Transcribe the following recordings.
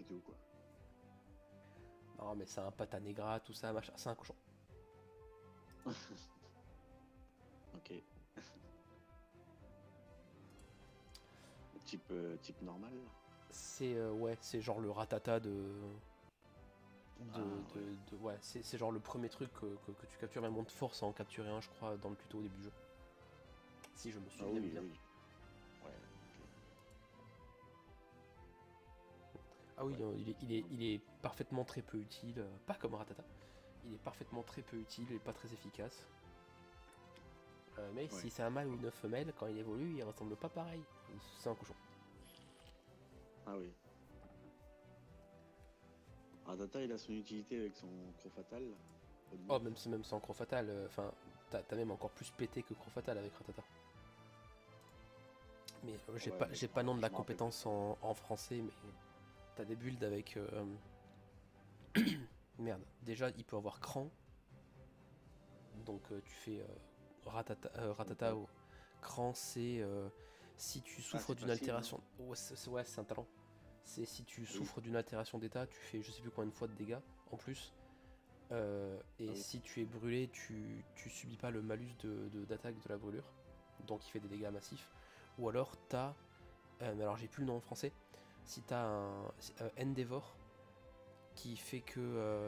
c'est tout quoi. Non, mais c'est un pâte à negra, tout ça, machin. C'est un cochon. Ok. Type normal là. C'est ouais, c'est genre le ratata Ah ouais. ouais, c'est genre le premier truc que tu captures. Même on te force à en capturer un, je crois, dans le tuto au début du jeu. Si je me Ah souviens oui, bien. oui. Ouais, ok. Ah oui, Ouais. il est parfaitement très peu utile. Pas comme ratata. Il est parfaitement très peu utile et pas très efficace. Mais Ouais, si c'est un mâle ou d'accord. une femelle, quand il évolue, il ressemble pas pareil. C'est un cochon. Ah oui. Data, il a son utilité avec son Crofatal, là, au Oh, début. même sans Crofatal, enfin, t'as même encore plus pété que Crofatal avec Ratata. Mais Ouais, mais j'ai pas nom de la je me rappelle plus compétence trop. en français, mais t'as des builds avec. Merde, déjà il peut avoir cran, donc tu fais C'est Ratata quoi? au cran, c'est si tu Ah, souffres c'est d'une facile, non? altération. Ouais, c'est un talent. C'est si tu Oui. souffres d'une altération d'état, tu fais je sais plus combien de fois de dégâts en plus. Ah Et oui. si tu es brûlé, tu subis pas le malus d'attaque de la brûlure, donc il fait des dégâts massifs. Ou alors t'as, mais alors j'ai plus le nom en français, si t'as un Endeavor qui fait que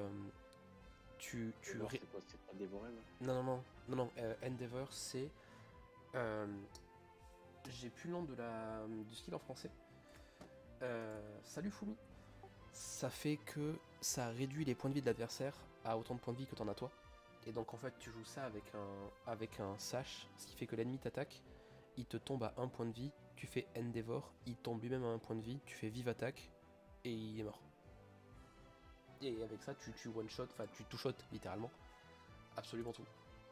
Et voir, c'est quoi? C'est pas dévoré, là? non, Endeavor c'est, euh, j'ai plus le nom du skill en français. Salut Fumi. Ça fait que ça réduit les points de vie de l'adversaire à autant de points de vie que t'en as toi. Et donc en fait tu joues ça avec un sash, ce qui fait que l'ennemi t'attaque, il te tombe à un point de vie, tu fais Endeavor, il tombe lui-même à un point de vie, tu fais Vive Attaque, et il est mort. Et avec ça tu one shot, enfin tu two shot littéralement, absolument tout.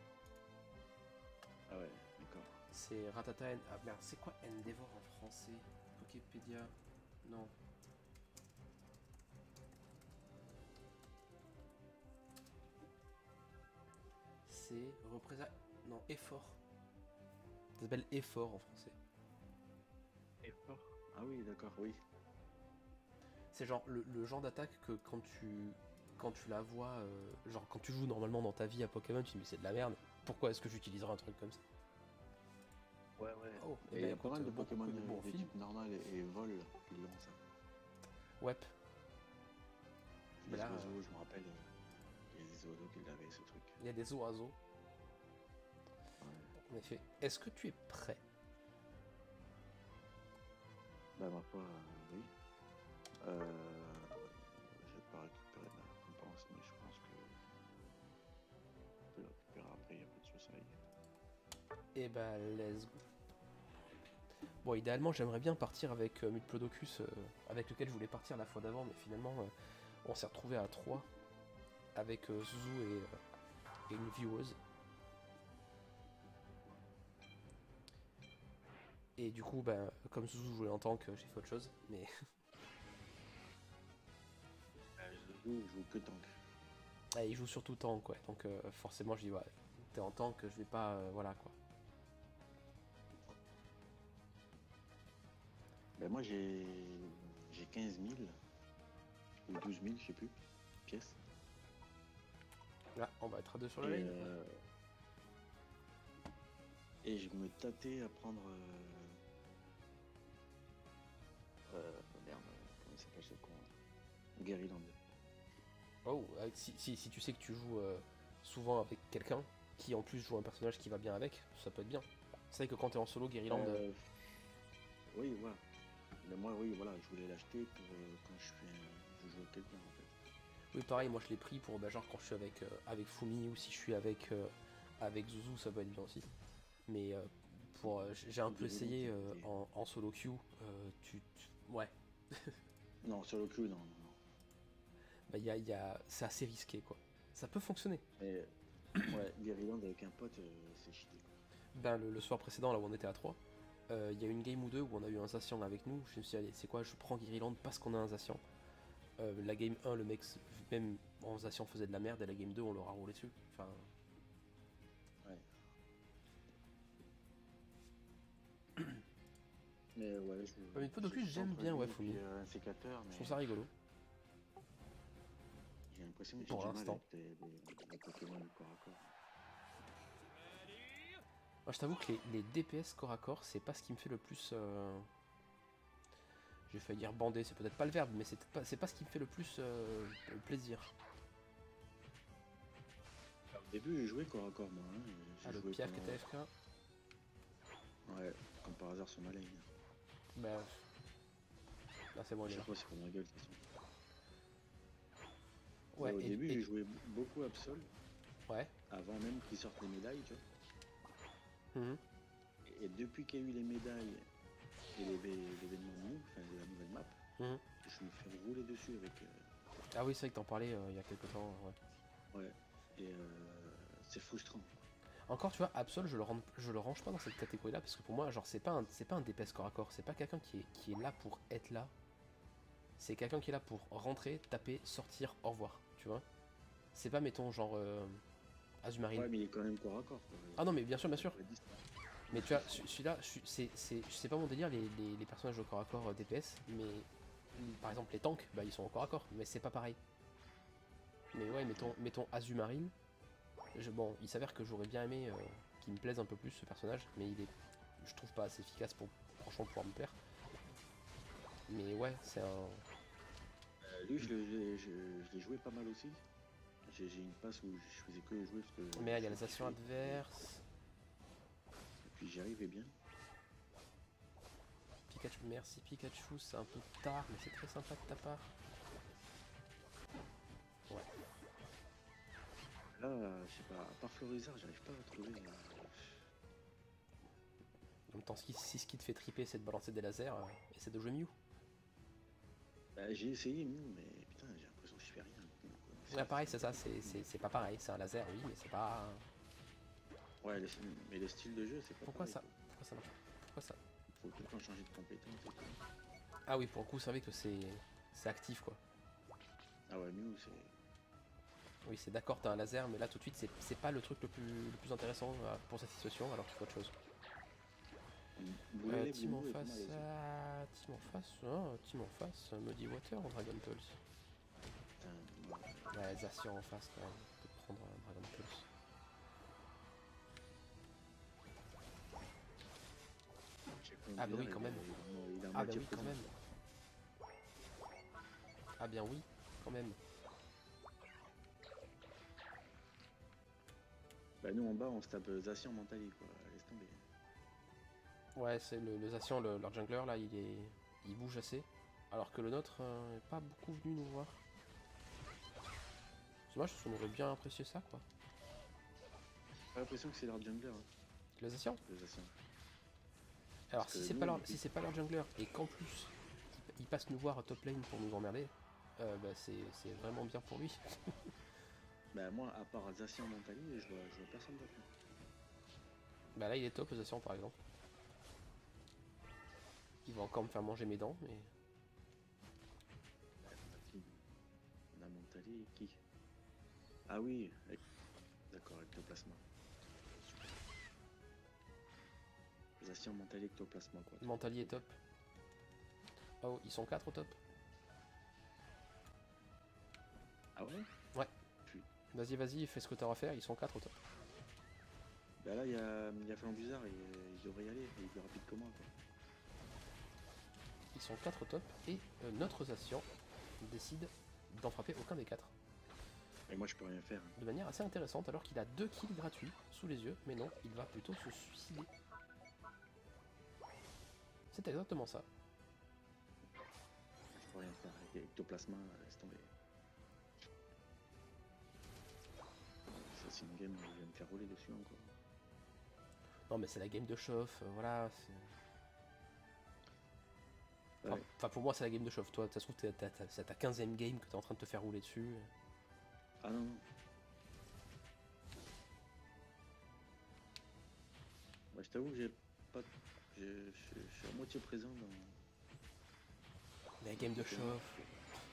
Ah ouais, d'accord. C'est Ratata Ah merde, c'est quoi Endeavor en français? Wikipédia. Non. C'est représente. Non, effort. Ça s'appelle effort en français. Effort. Ah oui, d'accord, oui. C'est genre le genre d'attaque que quand tu la vois, genre quand tu joues normalement dans ta vie à Pokémon, tu te dis mais c'est de la merde. Pourquoi est-ce que j'utiliserais un truc comme ça? Ouais, ouais. Oh, et Et il y ben a pas écoute, mal de bon Pokémon coucou de bon de film. type normal et vol qui l'ont, ça. Ouais, mais Les là, oiseaux, je me rappelle, il y a des oiseaux qui avaient ce truc. il y a des oiseaux, Ouais. en effet. Est-ce que tu es prêt? Bah, ma foi, oui. Euh, je vais pas récupérer ma récompense, mais je pense que je peux le récupérer après, il n'y a pas de souci. Eh ben, let's go. Bon, idéalement, j'aimerais bien partir avec Mutplodocus, avec lequel je voulais partir la fois d'avant, mais finalement, on s'est retrouvé à 3 avec Zuzu et une vieweuse. Et du coup, ben, comme Zuzu jouait en tank, j'ai fait autre chose. Mais Je joue que tank. ouais, il joue surtout tank, ouais. Donc forcément, je dis, ouais, t'es en tank, je vais pas. Voilà quoi. Ben moi, j'ai 15 000 ou 12 000, je sais plus, pièces. Là, on va être à 2 sur la Et, lane. euh, et je me tâtais à prendre. Merde, comment il s'appelle ce con là? Garyland. Oh, si tu sais que tu joues souvent avec quelqu'un qui en plus joue un personnage qui va bien avec, ça peut être bien. C'est vrai que quand t'es en solo, Guerryland. Euh, oui, voilà. Mais moi, oui, voilà, je voulais l'acheter pour quand je joue avec quelqu'un en fait. Oui, pareil, moi je l'ai pris pour bah, genre quand je suis avec Fumi ou si je suis avec Zuzu, ça peut être bien aussi. Mais j'ai un peu Garyland, essayé c'était. en solo queue. Ouais, Non, sur le cul, non, non, non. bah, c'est assez risqué quoi. Ça peut fonctionner. Mais ouais, Garyland avec un pote, c'est cheaté quoi. Ben, le soir précédent, là où on était à 3, il y a une game ou deux où on a eu un Zacian avec nous. Je me suis dit, allez, c'est quoi, je prends Guerryland parce qu'on a un Zacian. La game 1, le mec, même en Zacian, faisait de la merde, et la game 2, on l'aura roulé dessus. Enfin, Ouais. Mais ouais, mais j'ai Podocus, tout j'aime entre bien, lui ouais, et puis Fumi. un sécateur, Je mais trouve ça rigolo. J'ai l'impression que j'ai Pour du mal l'instant. avec les Pokémon du corps à corps. Moi, je t'avoue que les DPS corps à corps, c'est pas ce qui me fait le plus. J'ai failli dire bander, c'est peut-être pas le verbe, mais c'est pas ce qui me fait le plus plaisir. Au début, j'ai joué corps à corps, moi. Hein. Ah, J'ai le joué piaf que pendant... t'as FK. Ouais, comme par hasard sur ma lane. Bah. Là, c'est bon, il est Je sais là. pas, c'est pour ma gueule, de toute façon. Ouais, Au début, et- j'ai joué beaucoup Absol, Ouais. avant même qu'ils sortent les médailles, tu vois. Mhm. Et depuis qu'il y a eu les médailles et l'événement new, enfin la nouvelle map, Mhm. je me fais rouler dessus avec... Ah oui, c'est vrai que t'en parlais il y a quelques temps. Ouais. ouais, et c'est frustrant. Encore, tu vois, Absol, je le range pas dans cette catégorie-là, parce que pour moi, genre, c'est pas un DPS corps à corps, c'est pas quelqu'un qui est là pour être là. C'est quelqu'un qui est là pour rentrer, taper, sortir, au revoir, tu vois. C'est pas, mettons, genre, Azumarill. Ouais, mais il est quand même corps à corps, quoi. Ah non, mais bien sûr, bien sûr. Ouais, dis ça. Mais tu vois, celui-là, c'est pas mon délire, les personnages au corps à corps DPS, mais par exemple, les tanks, bah, ils sont au corps à corps, mais c'est pas pareil. Mais ouais, mettons Azumarill. Bon, il s'avère que j'aurais bien aimé qu'il me plaise un peu plus ce personnage, mais je trouve pas assez efficace pour franchement pouvoir me plaire. Mais ouais, c'est un. Lui, je l'ai joué pas mal aussi. J'ai une passe où je faisais que jouer parce que... Mais réalisation adverse. Et puis j'y arrivais bien. Pikachu, merci Pikachu, c'est un peu tard, mais c'est très sympa de ta part. Ouais. Là, je sais pas, à part Florizard, j'arrive pas à trouver... En même temps, si ce qui te fait triper, c'est de balancer des lasers, essaie de jouer Mew. Bah, j'ai essayé, mais putain, j'ai l'impression que je fais rien. Ouais, pareil, c'est ça, c'est pas pareil, c'est un laser, oui, mais c'est pas. Ouais, mais les styles de jeu, c'est pas Pourquoi pareil, ça quoi. Pourquoi ça marche pas? Pourquoi ça Faut tout le temps changer de compétence et tout. Ah oui, pour le coup, c'est vrai que c'est actif, quoi. Ah ouais, Mew, c'est... Oui, c'est d'accord, t'as un laser, mais là, tout de suite, c'est pas le truc le plus intéressant pour cette situation, alors qu'il faut autre chose. Team en face, team en face, Muddy Water ou Dragon Pulse? Ouais, Zacian en face quand même, peut prendre Dragon Pulse. Ah bah oui, quand même. Ah bah oui, quand même. Ah bien oui, quand même. Bah nous en bas on se tape Zacian Mentali quoi, laisse tomber. Ouais, c'est le Zacian, leur jungler là, il bouge assez. Alors que le nôtre est pas beaucoup venu nous voir. C'est dommage parce qu'on aurait bien apprécié ça quoi. J'ai l'impression que c'est leur jungler, hein, Le Zacian. le Zacian. Alors Parce si que c'est nous, pas leur, si c'est pas leur jungler et qu'en plus il passe nous voir à top lane pour nous emmerder, bah c'est vraiment bien pour lui. Bah moi à part Zacian Mentali, je vois personne d'autre. Bah là il est top le Zacian par exemple. Il va encore me faire manger mes dents mais. On a Mentali et qui? Ah oui, d'accord, Ectoplasma. Zacian Mentali Ectoplasma quoi. Mentali est top. Oh, ils sont 4 au top. Ah ouais? Ouais. Puis, Vas-y, fais ce que t'as à faire, ils sont 4 au top. bah là il y a Flambuzard et il devrait y aller, il est plus rapide que moi quoi. Ils sont 4 au top et notre Zacian décide d'en frapper aucun des 4. Et moi je peux rien faire. De manière assez intéressante alors qu'il a 2 kills gratuits sous les yeux, mais non, il va plutôt se suicider. C'est exactement ça. Je peux rien faire avec Ectoplasma, laisse tomber. Ça c'est une game où je vais me faire rouler dessus encore. Non mais c'est la game de chauffe, voilà. Ouais. Enfin pour moi c'est la game de chauffe, toi ça se trouve c'est ta 15ème game que t'es en train de te faire rouler dessus. Ah non, non. Bah, je t'avoue que j'ai pas... Je suis à moitié présent dans... La game de chauffe.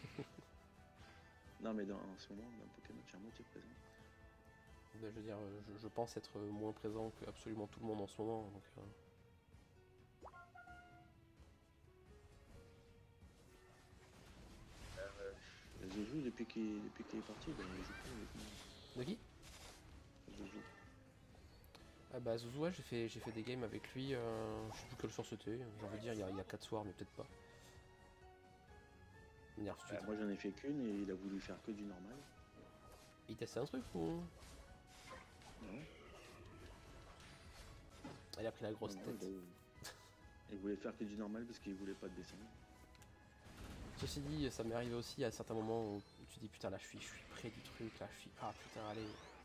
Non mais en ce moment, dans Pokémon, je suis à moitié présent. Je veux dire, je pense être moins présent que absolument tout le monde en ce moment. Donc, J'ai vu Zouzou, depuis qu'il est parti, ben, il joue plus avec moi. De qui? Zouzou. Ah bah Zouzou, ouais, j'ai fait des games avec lui, je sais plus quelle soir c'était, j'ai envie de dire il y a 4 soirs, mais peut-être pas. Venir tout de suite. Moi j'en ai fait qu'une et il a voulu faire que du normal. Il testait un truc ou? Ouais. Il a pris la grosse Non, tête. il voulait faire que du normal parce qu'il voulait pas de descendre. Ceci dit, ça m'est arrivé aussi à certains moments où tu dis putain là je suis près du truc, là je suis. Ah putain allez.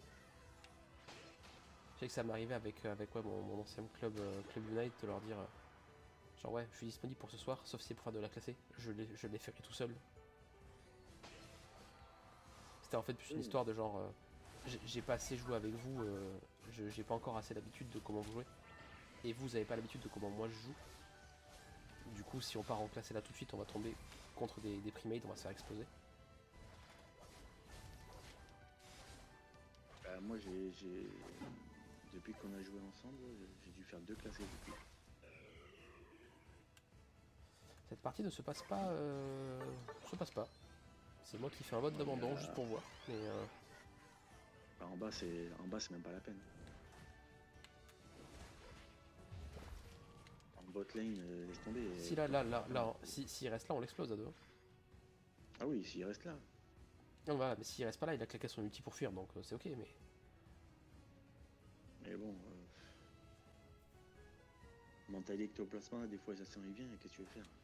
Je sais que ça m'est arrivé avec ouais, mon ancien club, Club United, de leur dire genre ouais je suis disponible pour ce soir, sauf si c'est pour faire de la classée. Je l'ai fait tout seul. C'était en fait plus une histoire de genre j'ai pas assez joué avec vous, j'ai pas encore assez l'habitude de comment vous jouez. Et vous avez pas l'habitude de comment moi je joue. Du coup si on part en classé là tout de suite on va tomber contre des primates, on va se faire exploser. Moi depuis qu'on a joué ensemble, j'ai dû faire 2 classés depuis. Cette partie ne se passe pas. C'est moi qui fais un vote d'abandon juste pour voir. Mais En bas c'est même pas la peine. En bot lane, laisse tomber. Si s'il reste là, on l'explose à deux. Ah oui, s'il reste là. Non voilà, mais s'il reste pas là, il a claqué son ulti pour fuir, donc c'est ok. Mais bon, mental ectoplasma, des fois ça s'en vient, qu'est-ce que tu veux faire?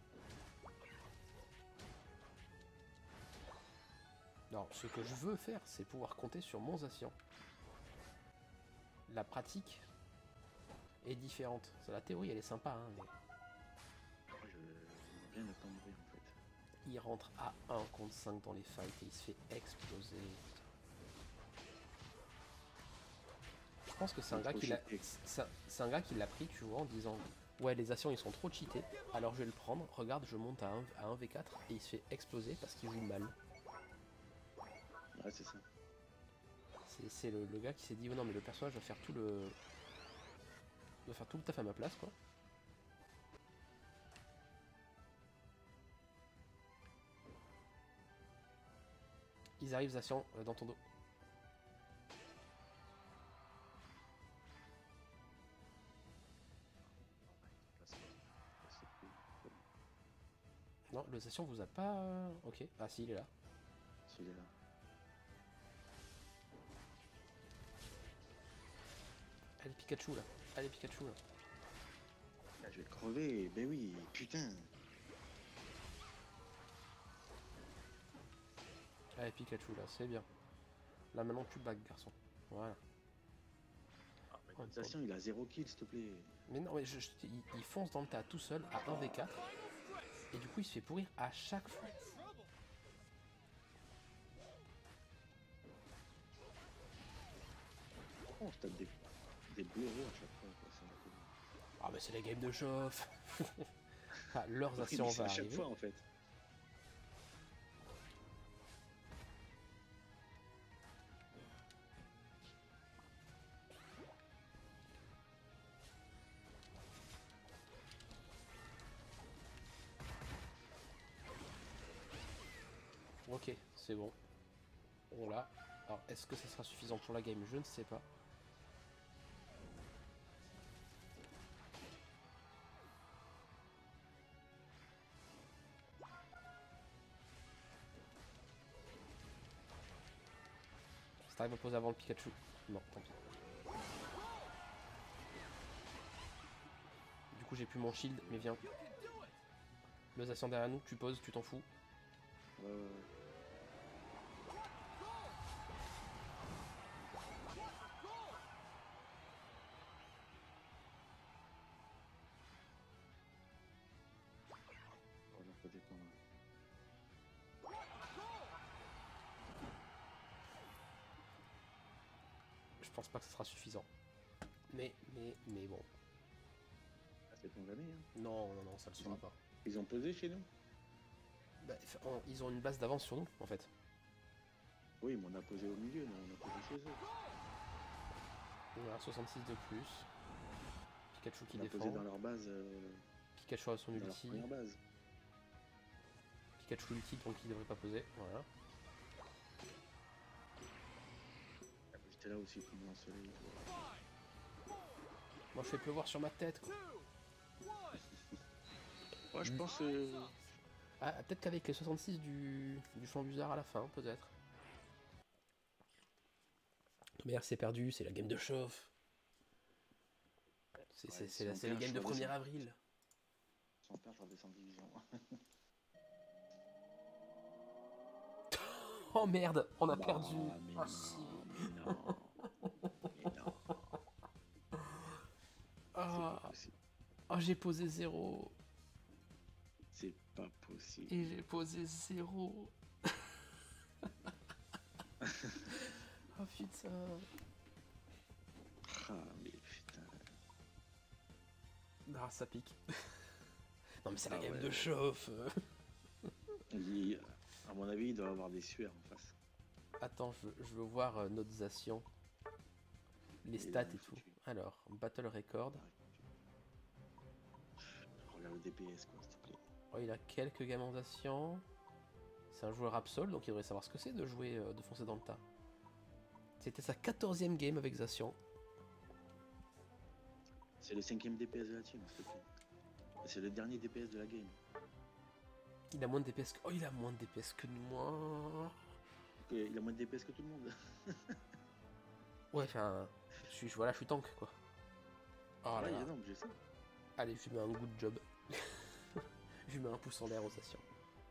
Non, ce que je veux faire, c'est pouvoir compter sur mon Zacian. La pratique est différente. La théorie, elle est sympa, hein, mais J'aimerais bien attendre en fait. il rentre à 1 contre 5 dans les fights et il se fait exploser. Je pense que c'est un gars qui l'a. C'est un gars qui l'a pris, tu vois, en disant ouais les Zacians ils sont trop cheatés, alors je vais le prendre, regarde je monte à 1v4 et il se fait exploser parce qu'il joue mal. Ouais c'est ça. C'est le gars qui s'est dit oh non mais le personnage va faire tout le taf à ma place quoi. Ils arrivent Zacian dans ton dos. Non, le Zacian vous a pas... Ok, ah si il est là. Si, il est là. Allez Pikachu là, allez Pikachu là. Ah, je vais le crever, ben oui, putain. Allez Pikachu là, c'est bien. Là maintenant tu back garçon. Voilà. Attention, il a 0 kill s'il te plaît. Mais non, mais il fonce dans le tas tout seul à 1v4. Et du coup il se fait pourrir à chaque fois. Oh, je tape des blaireaux à chaque fois. Ah mais c'est les games de chauffe. Ah, leurs Oui, actions va à chaque arriver. fois en fait. Ok, c'est bon. On l'a. Alors, est-ce que ça sera suffisant pour la game? Je ne sais pas. Si t'arrives à poser avant le Pikachu. Non, tant pis. Du coup, j'ai plus mon shield, mais viens. Le Zacian derrière nous, tu poses, tu t'en fous. Je pense pas que ce sera suffisant. Mais bon. Ah, c'est ton jamais, hein. Non, ça le sera pas. Ils ont posé chez nous? Bah, ils ont une base d'avance sur nous, en fait. Oui, mais on a posé au milieu, non, on a posé chez eux. On a 66 de plus. Pikachu qui on a défend. posé dans leur base. Pikachu a son Dans leur ulti. première base. Pikachu ulti donc il devrait pas poser. Voilà. T'es là aussi comme dans le soleil. Moi je fais pleuvoir sur ma tête quoi. Ouais, je pense. Ah, peut-être qu'avec les 66 du champ d'usard à la fin, peut-être. Merde, c'est perdu, c'est la game de chauffe. C'est les games de 1er avril. Sans père, je redescends division. Oh merde, on a perdu. Mais Ah non, si. mais non. Mais non. C'est pas Ah, possible. oh, j'ai posé 0. C'est pas possible. Et j'ai posé 0. Oh putain. Ah, mais putain. Ah, ça pique. Non mais c'est la Ah game ouais. de chauffe. À mon avis, il doit avoir des sueurs en face. Attends, je veux voir notisation. Les stats et tout. Alors, battle record. Regarde le DPS quoi, s'il te plaît. Oh, il a quelques games en Zacian. C'est un joueur absol, donc il devrait savoir ce que c'est de jouer, de foncer dans le tas. C'était sa 14e game avec Zacian. C'est le 5ème DPS de la team, s'il te plaît. C'est le dernier DPS de la game. Il a moins de DPS que... Oh, il a moins de DPS que moi. Il a moins de DPS que tout le monde. Ouais, enfin... Voilà, je suis tank, quoi. Oh là là. Non, je sais. Allez, je lui mets un good job. Je lui mets un pouce en l'air aux Zacian.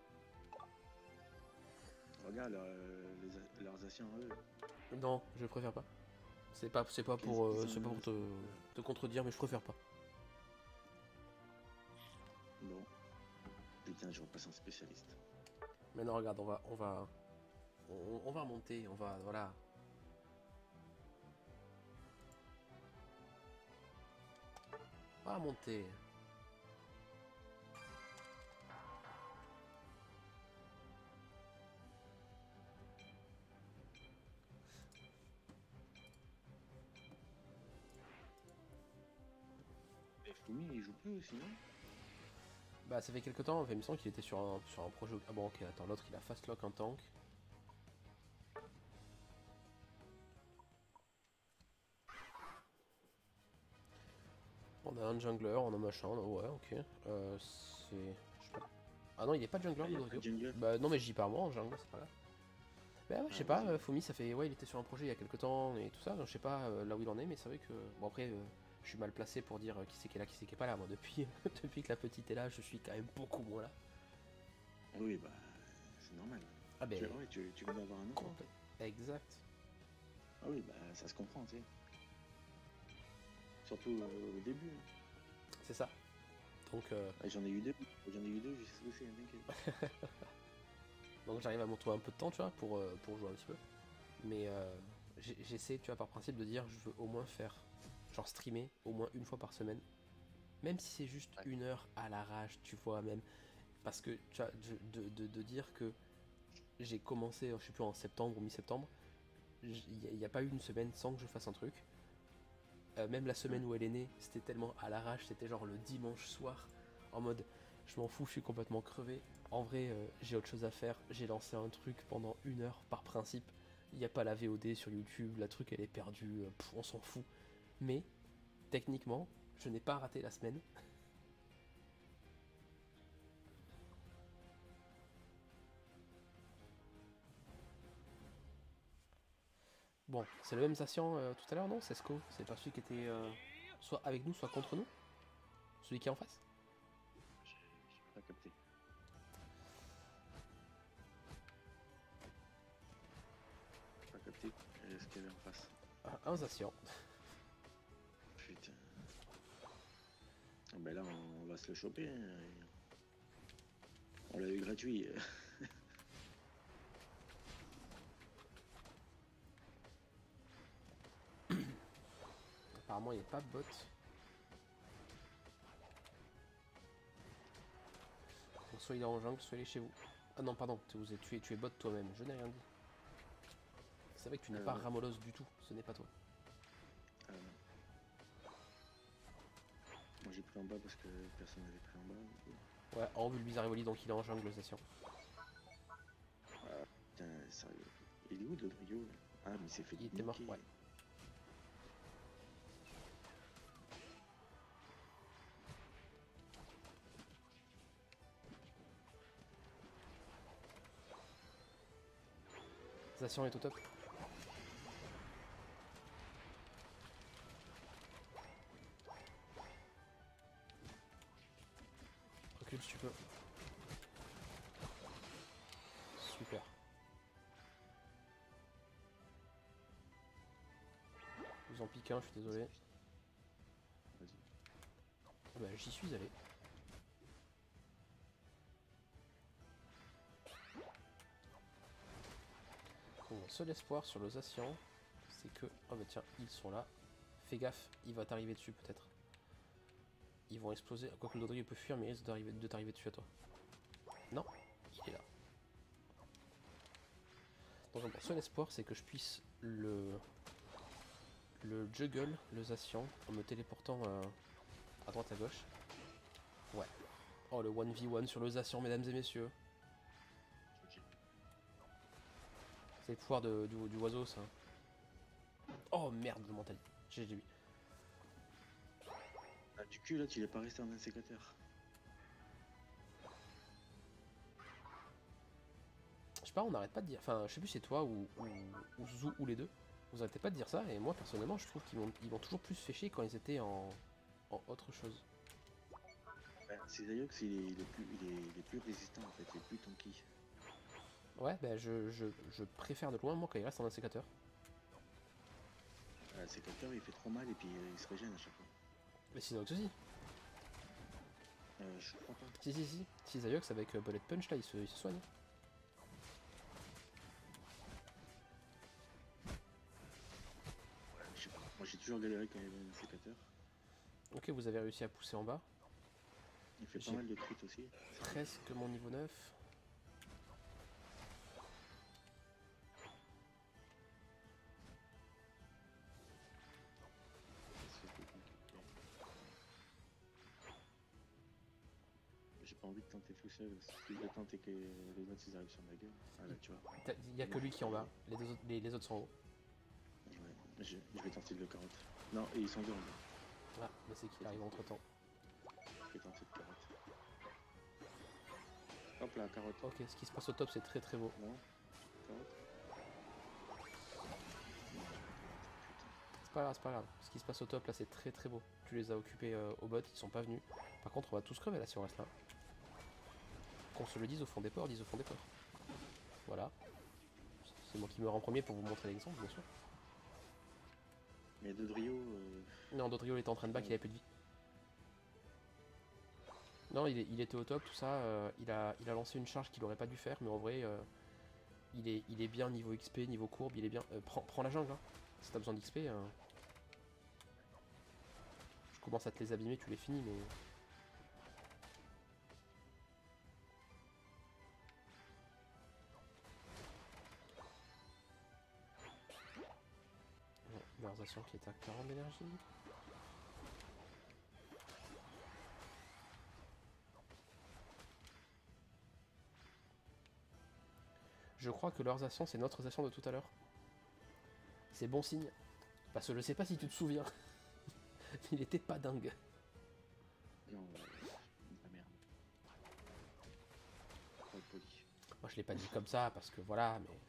Regarde leurs actions à eux. Non, je préfère pas. C'est pas pour te contredire, mais je préfère pas. Bon. Putain, je repasse en spécialiste. Maintenant, regarde, on va remonter, voilà. On va remonter. Et Fumi, il joue plus aussi, non? Bah, ça fait quelques temps, il me semble qu'il était sur un projet. Ah bon, ok, attends, l'autre il a fast lock en tank. On a un jungler, on a machin, ouais, ok. C'est. Je sais pas. Ah non, il est pas jungler, Godrigo. Bah non, mais j'y pars moi en jungle, c'est pas grave. Bah ouais, je sais pas, Fumi, ça fait. Ouais, il était sur un projet il y a quelques temps et tout ça, donc je sais pas là où il en est, mais c'est vrai que. Bon, après, je suis mal placé pour dire qui c'est qui est là, qui c'est qui est pas là. Moi, depuis que la petite est là, je suis quand même beaucoup moins là. Oui, bah, c'est normal. Ah ben. Tu viens d'avoir un enfant. Exact. Ah oui, bah, ça se comprend, tu sais. Surtout au début. C'est ça. Donc. J'en ai eu deux, je sais ce que c'est, t'inquiète. Donc j'arrive à me trouver un peu de temps, tu vois, pour jouer un petit peu. Mais j'essaie, tu vois, par principe de dire, je veux au moins faire, genre streamer au moins une fois par semaine. Même si c'est juste 1 heure à l'arrache, tu vois, même. Parce que, tu vois, de dire que j'ai commencé, je sais plus, en septembre ou mi-septembre, il n'y a pas eu une semaine sans que je fasse un truc. Même la semaine où elle est née, c'était tellement à l'arrache, c'était genre le dimanche soir, en mode, je m'en fous, je suis complètement crevé. En vrai, j'ai autre chose à faire. J'ai lancé un truc pendant 1 heure par principe. Il n'y a pas la VOD sur YouTube, la truc elle est perdue, on s'en fout. Mais techniquement, je n'ai pas raté la semaine. Bon, c'est le même Zacian tout à l'heure, non? Sesco, c'est pas celui qui était soit avec nous, soit contre nous? Celui qui est en face? J'ai pas capté. Pas capté ce qu'il y avait en face. Un Zacian. Putain. Ben là, on va se le choper. Hein. On l'a eu gratuit. Apparemment, il n'y a pas de bot. Donc, soit il est en jungle, soit il est chez vous. Ah non, pardon, tu es bot toi-même, je n'ai rien dit. C'est vrai que tu n'es pas Ramolos du tout, ce n'est pas toi. Moi j'ai pris en bas parce que personne n'avait pris en bas. Ouais, en Bulbizarre Evoli, donc il est en jungle, Zacian. Ah putain, sérieux. Il est où Dodrio? Ah, mais c'est fait. Il était mort, ouais. Zacian est au top. Recule si tu peux. Super. Je vous en pique un, je suis désolé. Vas-y. Ah bah, j'y suis allé. Mon seul espoir sur le Zacian, c'est que... Oh bah tiens, ils sont là. Fais gaffe, il va t'arriver dessus peut-être. Ils vont exploser. Quoique le Dodrio peut fuir, mais il risque de t'arriver dessus à toi. Non, il est là. Donc mon seul espoir, c'est que je puisse le juggle, le Zacian, en me téléportant à droite à gauche. Ouais. Oh, le 1v1 sur le Zacian, mesdames et messieurs. C'est le pouvoir du oiseau, ça. Oh merde, le mental. GG lui. Ah, du cul, là, tu l'es pas resté en insécateur. Je sais pas, on n'arrête pas de dire. Enfin, je sais plus si c'est toi ou Zou ou les deux. Vous arrêtez pas de dire ça, et moi personnellement, je trouve qu'ils m'ont toujours plus fait chier quand ils étaient en autre chose. Bah, c'est d'ailleurs que il est plus résistant en fait, il est plus tanky. Ouais, bah je préfère de loin, moi, quand il reste en insécateur. L'insécateur il fait trop mal et puis il se régène à chaque fois. Mais Sinox aussi. Je crois pas. Si Zayox avec Bullet Punch, là, il se soigne. Je sais pas. Moi j'ai toujours galéré quand il y avait un insécateur. Ok, vous avez réussi à pousser en bas. Il fait pas mal de crit aussi. Presque mon niveau 9. J'ai pas envie de tenter tout seul. Si je veux tenter que les autres ils arrivent sur ma gueule. Ah là tu vois. Il y a que lui qui est en bas. Les autres sont en haut. Ouais. Je vais tenter de le carotte. Non, et ils sont deux en bas. Ah, mais c'est qu'il arrive entre temps. Je vais tenter de carotte. Hop là, carotte. Ok, ce qui se passe au top, c'est très très beau. Non, carotte. C'est pas grave, c'est pas grave. Ce qui se passe au top là, c'est très très beau. Tu les as occupés au bot, ils sont pas venus. Par contre, on va tous crever là si on reste là. Qu'on se le dise au fond des ports, disent au fond des ports. Voilà. C'est moi qui meurs en premier pour vous montrer l'exemple, bien sûr. Mais Dodrio. Non, Dodrio il était en train de back, il avait plus de vie. Non, il était au top, tout ça. Il a lancé une charge qu'il aurait pas dû faire, mais en vrai, il est bien niveau XP, niveau courbe, il est bien. Prends la jungle, hein. Si t'as besoin d'XP. Je commence à te les abîmer, tu les finis, mais. Conversation qui est à 40 d'énergie. Je crois que leurs actions, c'est notre action de tout à l'heure. C'est bon signe. Parce que je sais pas si tu te souviens. Il était pas dingue. Non, la merde. Pas poli. Moi je l'ai pas dit comme ça parce que voilà, mais.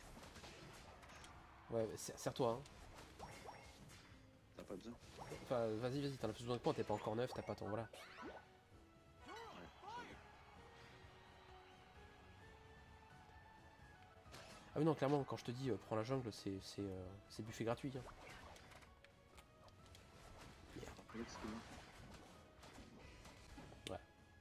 Ouais, serre-toi, hein. T'as pas besoin? Enfin, vas-y, t'en as plus besoin que moi, t'es pas encore neuf, t'as pas ton. Voilà. Ouais, Ah oui, non, clairement, quand je te dis prends la jungle, c'est buffet gratuit. Hein. Ouais.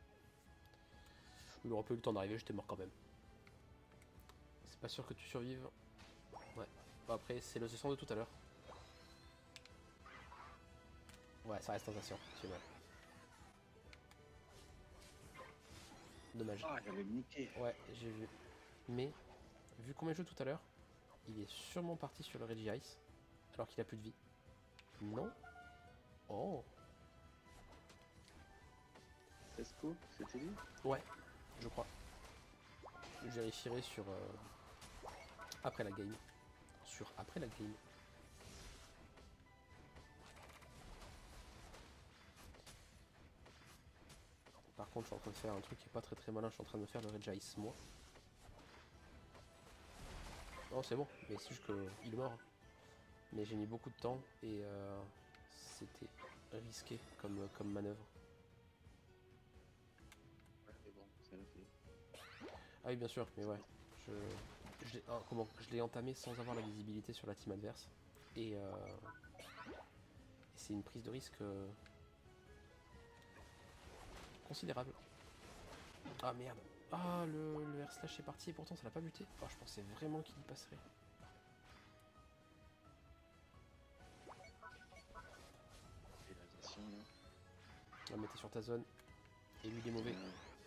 Il aurait pas eu le temps d'arriver, j'étais mort quand même. C'est pas sûr que tu survives. Ouais. Bon, après, c'est le session de tout à l'heure. Ouais, ça reste sensation, c'est mal. Dommage. Ah, j'avais niqué. Ouais, j'ai vu. Mais, vu combien je joue tout à l'heure, il est sûrement parti sur le Regice, alors qu'il a plus de vie. Non. Oh. Tesco, c'était lui? Ouais, je crois. Je vérifierai sur... après la game. Sur après la game. Par contre, je suis en train de faire un truc qui est pas très malin. Je suis en train de me faire le Regice, moi. Non, c'est bon, mais c'est juste qu'il est mort. Mais j'ai mis beaucoup de temps et c'était risqué comme manœuvre. Ouais, mais bon, ça l'a fait. Ah oui, bien sûr, mais ouais. Je l'ai entamé sans avoir la visibilité sur la team adverse. Et c'est une prise de risque considérable. Ah merde. Ah, le air slash est parti et pourtant ça l'a pas buté. Oh, je pensais vraiment qu'il y passerait. Réalisation, là. On va mettre sur ta zone. Et lui, il est mauvais.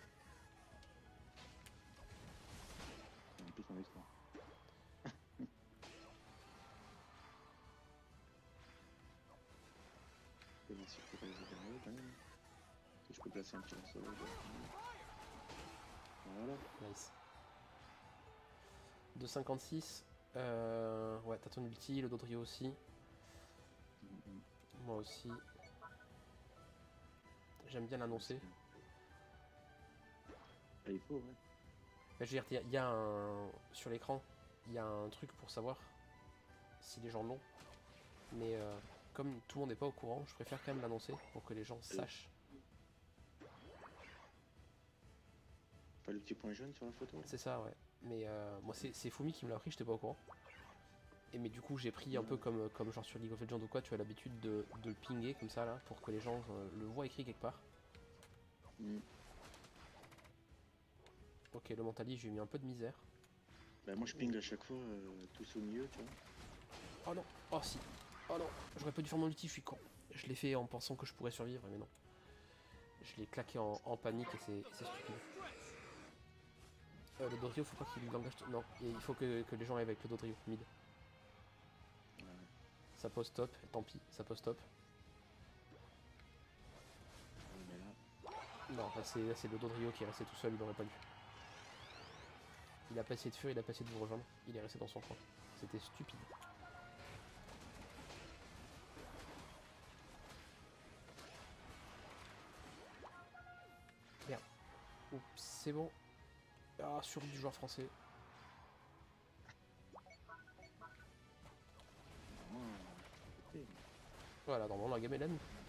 En plus, on est trois. Je vais voir si je peux réaliser derrière quand même. Si je peux placer un petit morceau là. Voilà. Nice. 2,56. Ouais, t'as ton ulti, le Dodrio aussi. Moi aussi. J'aime bien l'annoncer. Ah, il faut, ouais. Je veux dire, il y a un... Sur l'écran, il y a un truc pour savoir si les gens l'ont. Mais comme tout le monde n'est pas au courant, je préfère quand même l'annoncer pour que les gens sachent. Pas le petit point jaune sur la photo? C'est ça, ouais. Mais moi, c'est Fumi qui me l'a appris, j'étais pas au courant. Et mais du coup, j'ai pris un peu comme genre sur League of Legends ou quoi, tu as l'habitude de le pinguer comme ça, là, pour que les gens le voient écrit quelque part. Ok, le Mentali, j'ai mis un peu de misère. Bah, moi, je ping à chaque fois, tous au milieu, tu vois. Oh non, oh si, oh non, j'aurais pas dû faire mon ulti, je suis con. Je l'ai fait en pensant que je pourrais survivre, mais non. Je l'ai claqué en panique et c'est stupide. Le Dodrio, faut pas qu'il l'engage. Non, il faut que les gens aillent avec le Dodrio, mid. Ouais. Ça pose top, et tant pis, ça pose top. Mais là, Non, là c'est le Dodrio qui est resté tout seul, il aurait pas dû. Il a pas essayé de fuir, il a pas essayé de vous rejoindre, il est resté dans son coin. C'était stupide. Merde. Oups, c'est bon. Ah, sur du joueur français. vraiment, écoutez, Voilà, normalement la game est là.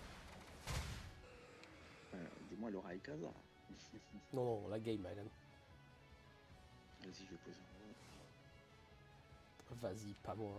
dis-moi Laura Ikaza. Non, non, la game Island. Vas-y, je vais poser en haut. Vas-y, pas moi.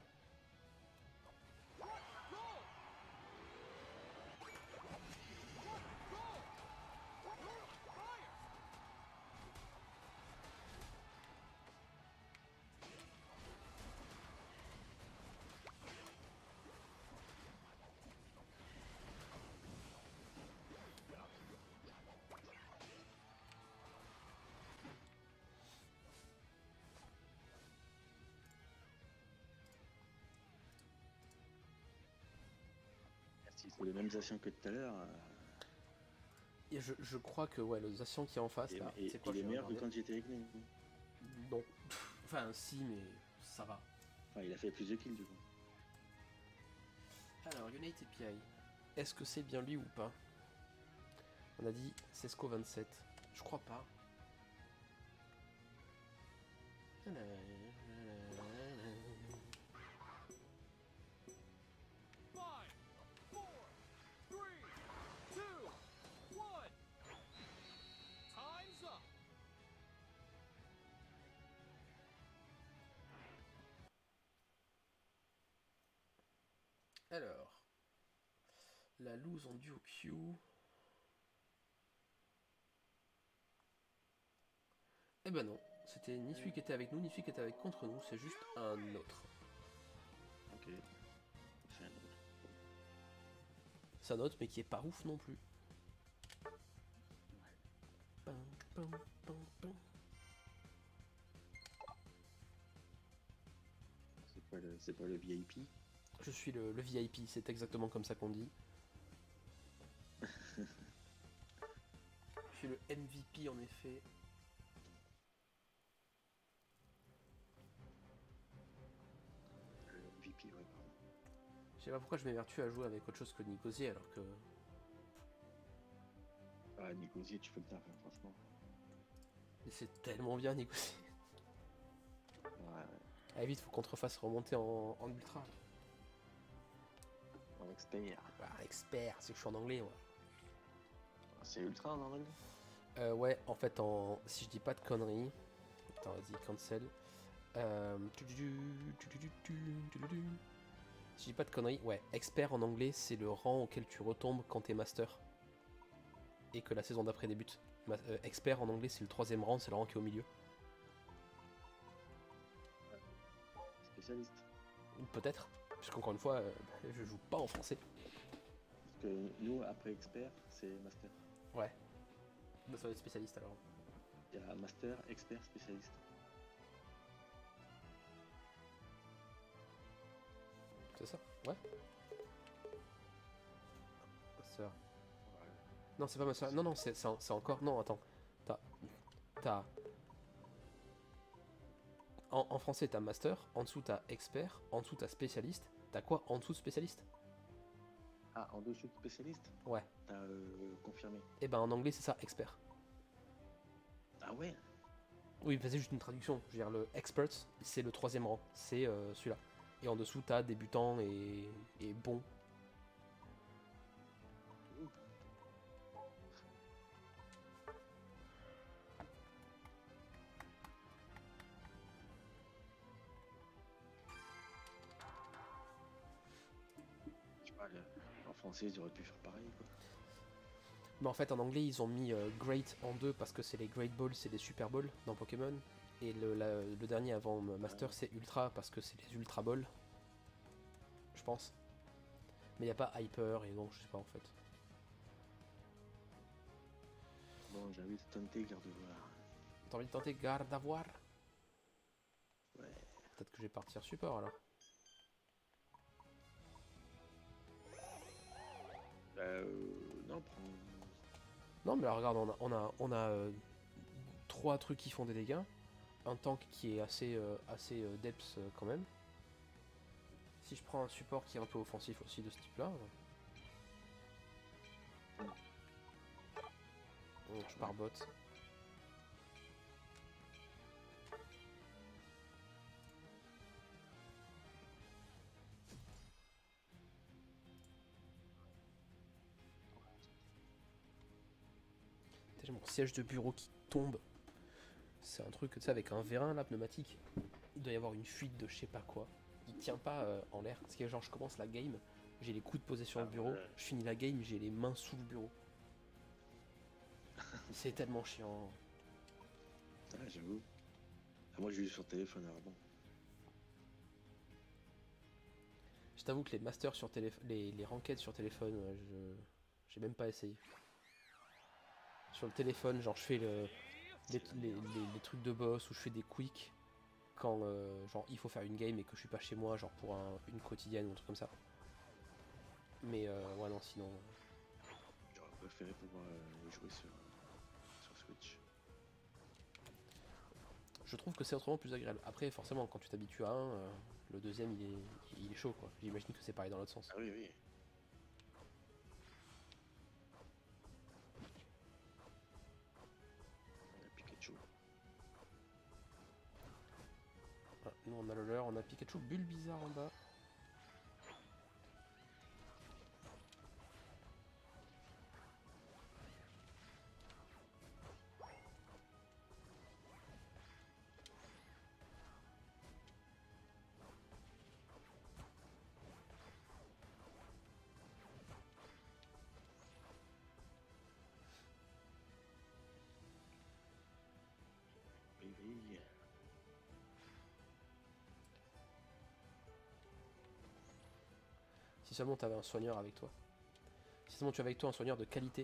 Si c'est les mêmes actions que tout à l'heure, Et je crois que ouais, le Zacian qui est en face là, c'est quoi, il je est vais meilleur que regarder. quand j'étais avec nous. Non. Enfin, si, mais ça va. Enfin, il a fait plus de kills du coup. Alors, Unite API. Est-ce que c'est bien lui ou pas? On a dit Sesco 27. Je crois pas. Alors, la lose en duo Q. Eh ben non, c'était ni celui qui était avec nous, ni celui qui était avec contre nous, c'est juste un autre. Ok. C'est un autre. C'est un autre, mais qui est pas ouf non plus. Pam, pam, pam, pam. C'est pas le VIP. Je suis le VIP, c'est exactement comme ça qu'on dit. Je suis le MVP en effet. Le VP, ouais, pardon. Je sais pas pourquoi je m'évertue à jouer avec autre chose que Nicosia alors que... Ah, Nicosia, tu fais le taf, hein, franchement. Mais c'est tellement bien Nicosia. Ouais, ouais. Allez vite, faut qu'on te refasse remonter en ultra. En expert. Bah, expert, c'est que je suis en anglais, moi. C'est ultra en anglais. Ouais, en fait, si je dis pas de conneries. Attends, vas-y, cancel. Si je dis pas de conneries, ouais, expert en anglais, c'est le rang auquel tu retombes quand t'es master. Et que la saison d'après débute. Expert en anglais, c'est le 3ème rang, c'est le rang qui est au milieu. Spécialiste. Peut-être, puisqu'encore une fois, je joue pas en français. Parce que nous, après expert, c'est master. Ouais. Bah, ça va être spécialiste alors. Il y a master, expert, spécialiste. C'est ça? Ouais. Master. Ouais. Non, c'est pas master. Non, non, c'est encore. Non, attends. T'as. En français, t'as master. En dessous, t'as expert. En dessous, t'as spécialiste. T'as quoi en dessous de spécialiste? Ah, en dessous de spécialiste? Ouais. T'as confirmé. Et ben en anglais, c'est ça, expert. Ah ouais? Oui, c'est juste une traduction. Je veux dire, le expert, c'est le 3ème rang. C'est celui-là. Et en dessous, t'as débutant et bon. Je sais pas, en français, ils auraient pu faire pareil, quoi. Mais en fait, en anglais, ils ont mis Great en 2 parce que c'est les Great Balls, c'est les Super Balls dans Pokémon. Et le dernier avant Master, c'est Ultra parce que c'est les Ultra Balls. Je pense. Mais il n'y a pas Hyper et non, je sais pas en fait. Bon, j'ai envie de tenter Gardevoir. T'as envie de tenter Gardevoir? Ouais. Peut-être que je vais partir support alors. Non, prends. Non, mais là, regarde, on a 3 trucs qui font des dégâts. Un tank qui est assez depth quand même. Si je prends un support qui est un peu offensif aussi de ce type-là. Bon, je pars bot. J'ai mon siège de bureau qui tombe. C'est un truc, tu sais, avec un vérin là, pneumatique. Il doit y avoir une fuite de je sais pas quoi. Il tient pas en l'air. Parce que genre, je commence la game, j'ai les coudes posés sur le bureau. Ouais. Je finis la game, j'ai les mains sous le bureau. C'est tellement chiant. Ah, j'avoue. Ah, moi, j'ai eu sur téléphone, alors bon. Je t'avoue que les masters sur téléphone, les ranked sur téléphone, j'ai même pas essayé. Sur le téléphone, genre je fais les trucs de boss ou je fais des quicks quand genre il faut faire une game et que je suis pas chez moi, genre pour une quotidienne ou un truc comme ça. Mais ouais, non, sinon. J'aurais préféré pouvoir y jouer sur Switch. Je trouve que c'est autrement plus agréable. Après, forcément, quand tu t'habitues à un, le deuxième il est chaud quoi. J'imagine que c'est pareil dans l'autre sens. Ah oui, oui. On a Pikachu. Ah, nous on a le leur, on a Pikachu, bulle bizarre en bas. Oui. Si seulement tu avais un soigneur avec toi. Si seulement tu avais avec toi un soigneur de qualité.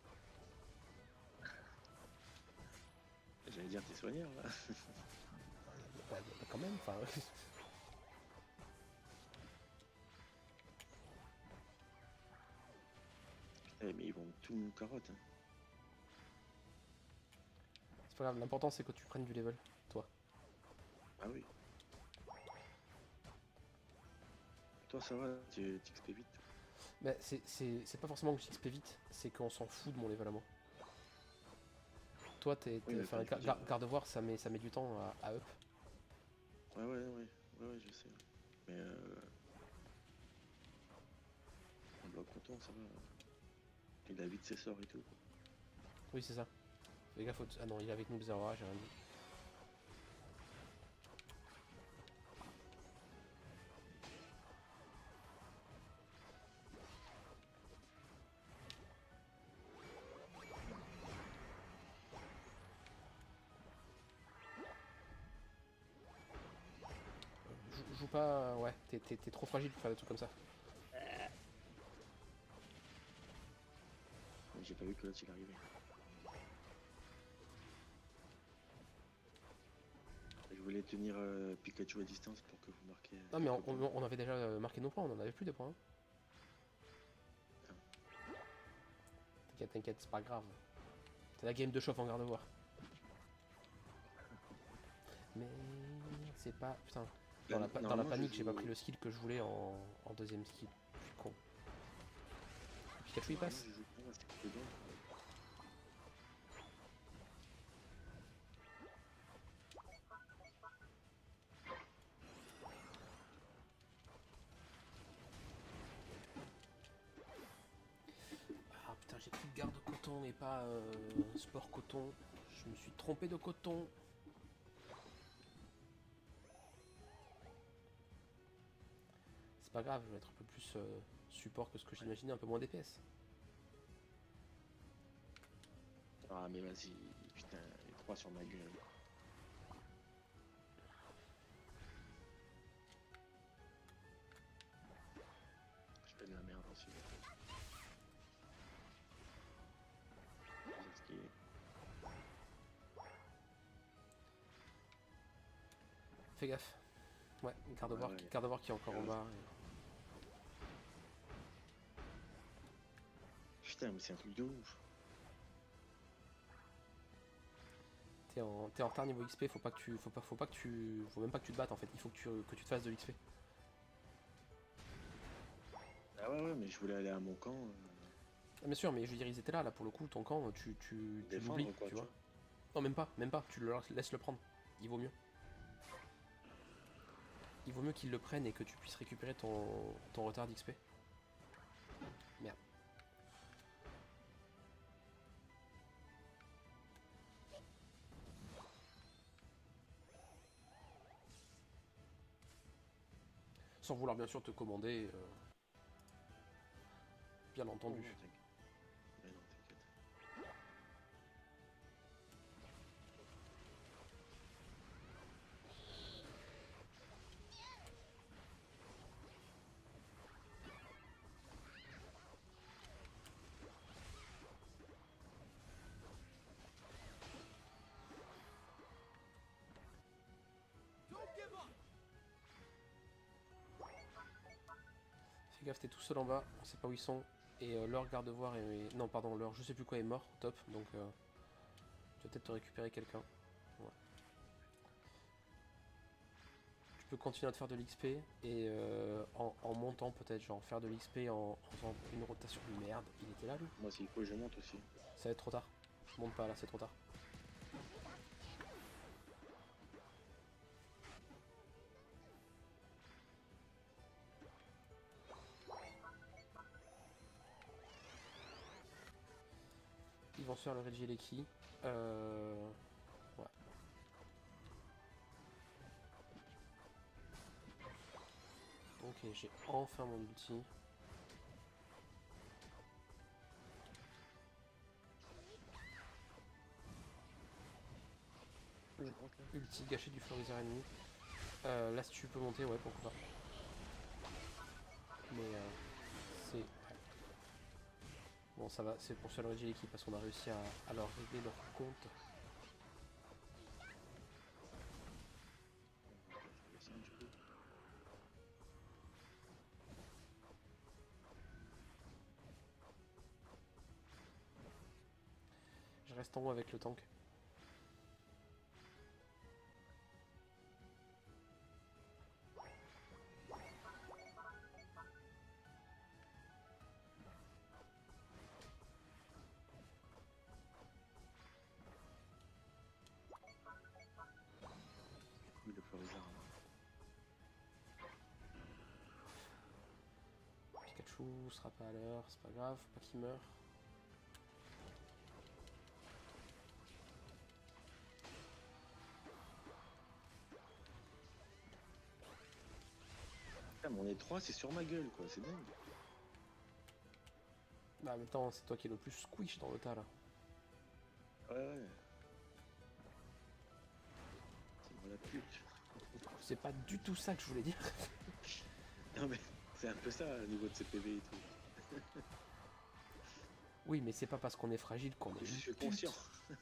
J'allais dire t'es soigneur là. Bah, quand même, enfin. Putain, mais ils vont tout nous carotte. Hein. C'est pas grave, l'important c'est que tu prennes du level, toi. Ah oui. Toi ça va, tu XP vite. Mais c'est pas forcément que j'XP vite, c'est qu'on s'en fout de mon level à moi. Toi, Oui, enfin, Gardevoir, ça met du temps à up. Ouais. Ouais, je sais. Mais un bloc coton, ça va. Il a vite ses sorts et tout. Quoi. Oui, c'est ça. Fais gaffe. Ah non, il est avec nous, Zera, j'ai rien dit. Joue pas. Ouais, t'es trop fragile pour faire des trucs comme ça. J'ai pas vu que l'autre il arrivait. Je voulais tenir Pikachu à distance pour que vous marquiez. Non, mais on avait déjà marqué nos points, on en avait plus de points. Hein. Ah. T'inquiète, t'inquiète, c'est pas grave. C'est la game de chauffe en garde voir. Mais c'est pas. Putain. Dans la panique, j'ai pas pris le skill que je voulais en deuxième skill. Je suis con. Pikachu il passe. Ah putain, j'ai pris garde coton et pas sport coton. Je me suis trompé de coton. C'est pas grave, je vais être un peu plus support que ce que j'imaginais, un peu moins DPS. Ah mais vas-y, putain, les 3 sur ma gueule. Je fais de la merde aussi. Fais gaffe. Ouais, Gardevoir qui est encore en bas. Putain, mais c'est un truc de ouf. T'es en retard niveau XP, faut même pas que tu te battes en fait, il faut que tu te fasses de l'XP. Ah ouais, mais je voulais aller à mon camp. Ah, bien sûr, mais je veux dire, ils étaient là pour le coup, ton camp, tu l'oublies, tu vois. Non, même pas, tu le laisses le prendre, il vaut mieux. Il vaut mieux qu'ils le prennent et que tu puisses récupérer ton retard d'XP. Merde. Sans vouloir bien sûr te commander, bien entendu. Oh, mais non, t'inquiète. Fais gaffe, t'es tout seul en bas, on sait pas où ils sont. Et leur garde-voir est. Non, pardon, leur je sais plus quoi est mort, top, donc tu vas peut-être te récupérer quelqu'un. Ouais. Tu peux continuer à te faire de l'XP et en montant peut-être, genre faire de l'XP en faisant une rotation. Merde, il était là lui. Moi, s'il faut, je monte aussi. Ça va être trop tard. Monte pas là, c'est trop tard. Ils vont se faire le Regieleki. Ouais. Ok, j'ai enfin mon ulti. Ulti gâché du Florizard ennemi. Là, si tu peux monter, ouais, pourquoi pas. Mais c'est. Ouais. Bon, ça va, c'est pour se le Regieleki parce qu'on a réussi à leur régler leur compte. Je reste en haut avec le tank. Oui, le Florizard. Pikachu sera pas à l'heure, c'est pas grave, faut pas qu'il meure. Putain, mais on est 3, c'est sur ma gueule, quoi, c'est dingue. Bah, en même temps, c'est toi qui es le plus squish dans le tas là. Ouais. C'est moi la pute. C'est pas du tout ça que je voulais dire. Non, mais c'est un peu ça, au niveau de ses PV et tout. Oui, mais c'est pas parce qu'on est fragile qu'on est. Je suis conscient.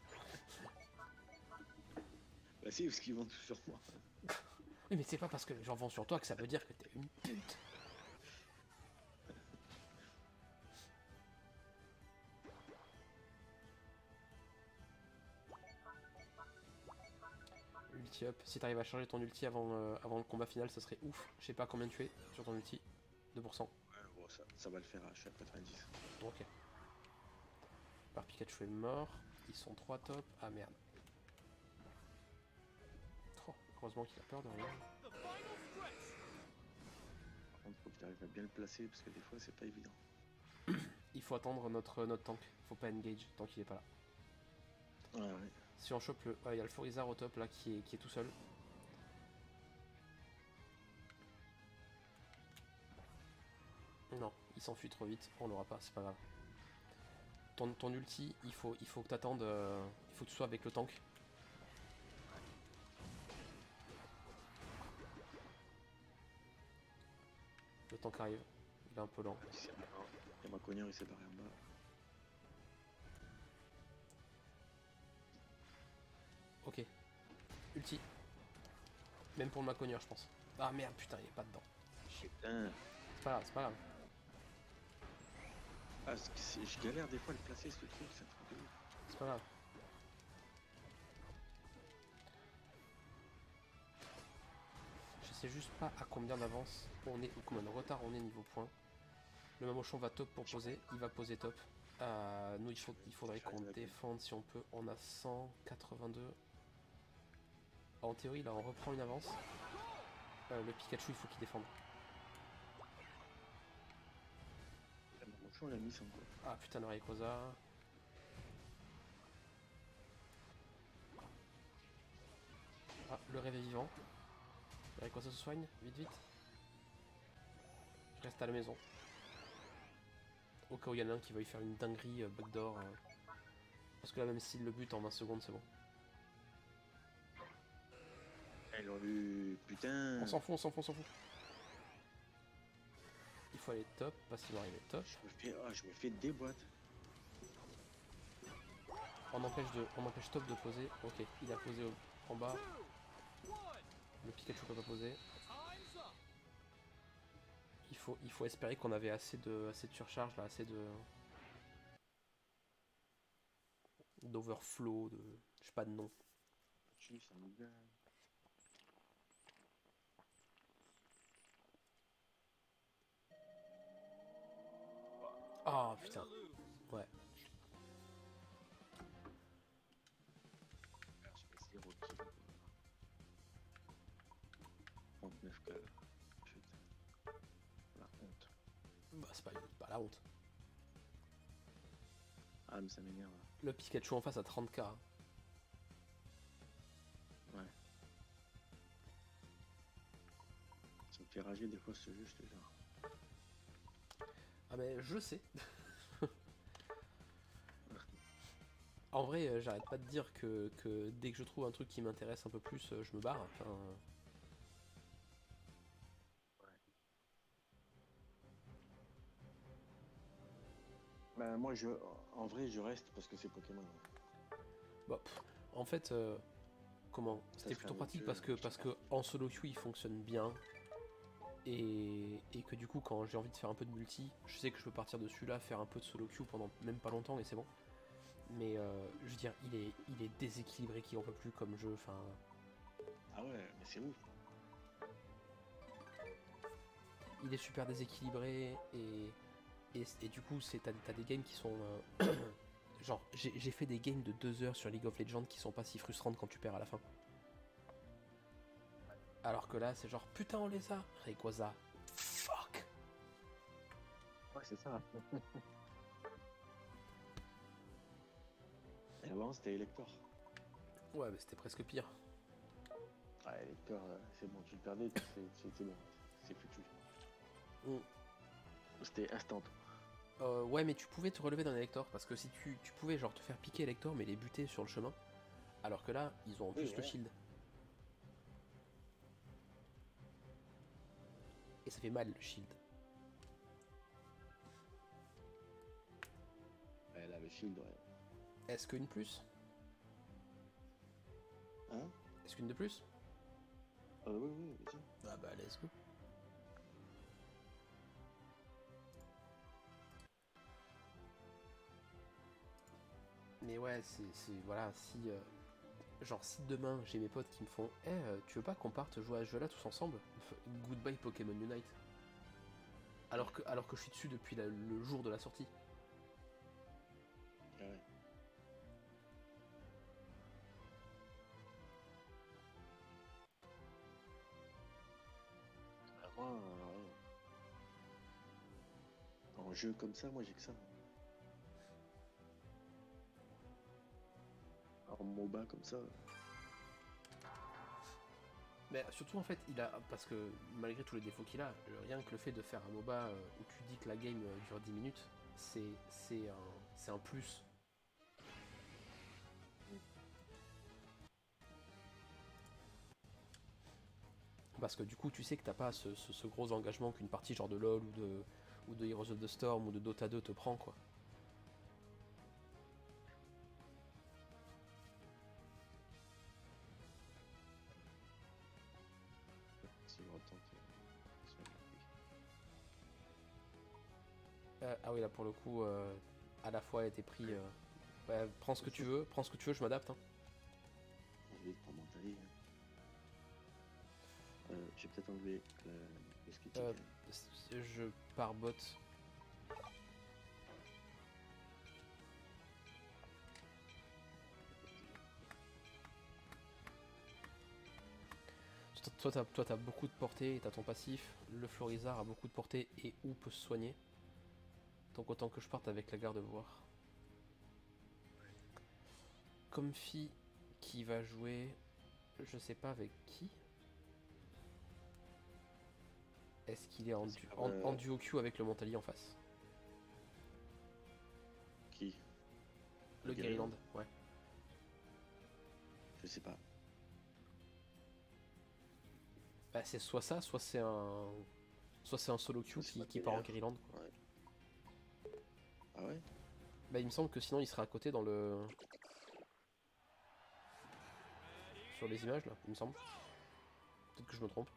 Bah si, parce qu'ils vont tous sur moi. Oui, mais c'est pas parce que les gens vont sur toi que ça veut dire que t'es une pute. Ulti up. Si t'arrives à charger ton ulti avant le combat final, ça serait ouf. Je sais pas combien tu es sur ton ulti. 2%. Ouais, bon, ça va le faire, je suis à 90. Ok. Par Pikachu est mort. Ils sont 3 top. Ah merde. Oh, heureusement qu'il a peur de rien. Par contre, faut que tu arrives à bien le placer, parce que des fois, c'est pas évident. Il faut attendre notre tank. Faut pas engage tant qu'il est pas là. Ouais. Si on chope le... il y a le Forizar au top là qui est tout seul. Non, il s'enfuit trop vite, on l'aura pas, c'est pas grave. Ton ulti, il faut que t'attendes, il faut que tu sois avec le tank. Le tank arrive, il est un peu lent. Et ma cogneur il s'est barré en bas. Ok. Ulti. Même pour le Maconier, je pense. Ah merde, putain, il est pas dedans. Putain. C'est pas grave, c'est pas grave. Ah, je galère des fois à le placer ce truc, c'est un truc de ouf. C'est pas grave. Je sais juste pas à combien d'avance on est, ou combien de retard on est niveau point. Le Mamochon va top pour poser, il va poser top. Nous, il faudrait qu'on défende si on peut. On a 182. En théorie, là, on reprend une avance. Le Pikachu, il faut qu'il défende. On l'a mis sans quoi. Ah putain, le Rayquaza. Ah, le rêve est vivant. Le Rayquaza se soigne, vite. Je reste à la maison. Au cas où il y en a un qui va y faire une dinguerie bug d'or. Parce que là, même s'il le bute en 20 secondes, c'est bon. Ils ont eu... Putain. On s'en fout. Il faut aller top, parce qu'il va arriver top. Je me fais des boîtes. On empêche top de poser. Ok, il a posé en bas. Le Pikachu peut pas poser. Il faut espérer qu'on avait assez de surcharge là, assez de d'overflow, de je sais pas de nom. Ah oh, putain. Ouais. Je fais 0 kills. 39 k. Putain. La honte. Bah c'est pas la honte. Ah mais ça m'énerve. Le Pikachu en face à 30 k. Ouais. Ça me fait rager des fois ce jeu, je te jure. Ah mais je sais. En vrai, j'arrête pas de dire que dès que je trouve un truc qui m'intéresse un peu plus, je me barre. Enfin, ouais. Bah moi en vrai je reste parce que c'est Pokémon. bah, en fait, comment c'était plutôt pratique parce que en solo queue il fonctionne bien. Et que du coup quand j'ai envie de faire un peu de multi, je sais que je peux partir dessus là, faire un peu de solo queue pendant même pas longtemps et c'est bon. Mais je veux dire, il est déséquilibré qui en peut plus comme jeu, enfin. Ah ouais, mais c'est ouf. Il est super déséquilibré et du coup t'as des games qui sont genre j'ai fait des games de 2 heures sur League of Legends qui sont pas si frustrantes quand tu perds à la fin. Alors que là c'est genre putain on les a, Rayquaza. Fuck. Ouais, c'est ça. Et avant, c'était Elector. Ouais, mais c'était presque pire. Ouais, Elector, c'est bon, tu le perdais, c'est bon. C'est foutu. Mm. C'était instant. Ouais, mais tu pouvais te relever d'un Elector, parce que si tu pouvais genre te faire piquer Elector, mais les buter sur le chemin, alors que là, ils ont en plus Oui, le ouais. shield. Et ça fait mal, le shield. Elle a le shield, ouais. Est-ce qu'une plus? Hein? Est-ce qu'une de plus? Oui, oui, vas-y. Ah bah, let's go. Mais ouais, voilà, si... genre, si demain, j'ai mes potes qui me font « Eh, tu veux pas qu'on parte jouer à ce jeu-là tous ensemble ?» Goodbye Pokémon Unite. Alors que je suis dessus depuis le jour de la sortie. Ah ouais. Ah, moi, ouais. En jeu comme ça, moi j'ai que ça. En MOBA comme ça. Mais surtout en fait, parce que malgré tous les défauts qu'il a, rien que le fait de faire un MOBA où tu dis que la game dure 10 minutes, c'est un plus. Parce que du coup, tu sais que t'as pas ce gros engagement qu'une partie genre de LoL ou de Heroes of the Storm ou de Dota 2 te prend quoi. Si je retente. Ah oui, là pour le coup, à la fois elle a été pris. Ouais, prends ce que tu veux, je m'adapte. Hein. Je vais prendre mon taille. J'ai peut-être enlevé le scripting. Je pars bot. Toi, t'as beaucoup de portée et t'as ton passif. Le Florizard a beaucoup de portée et ou peut se soigner. Donc autant que je parte avec la garde voir. Comfy qui va jouer. Je sais pas avec qui. Est-ce qu'il est en duo Q avec le Montali en face? Qui? Le Guerryland, ouais. Je sais pas. Bah, c'est soit ça, soit c'est un. Soit c'est un solo Q qui part en Guerryland. Ouais. Ah ouais? Bah, il me semble que sinon il sera à côté dans le. Sur les images là, il me semble. Peut-être que je me trompe.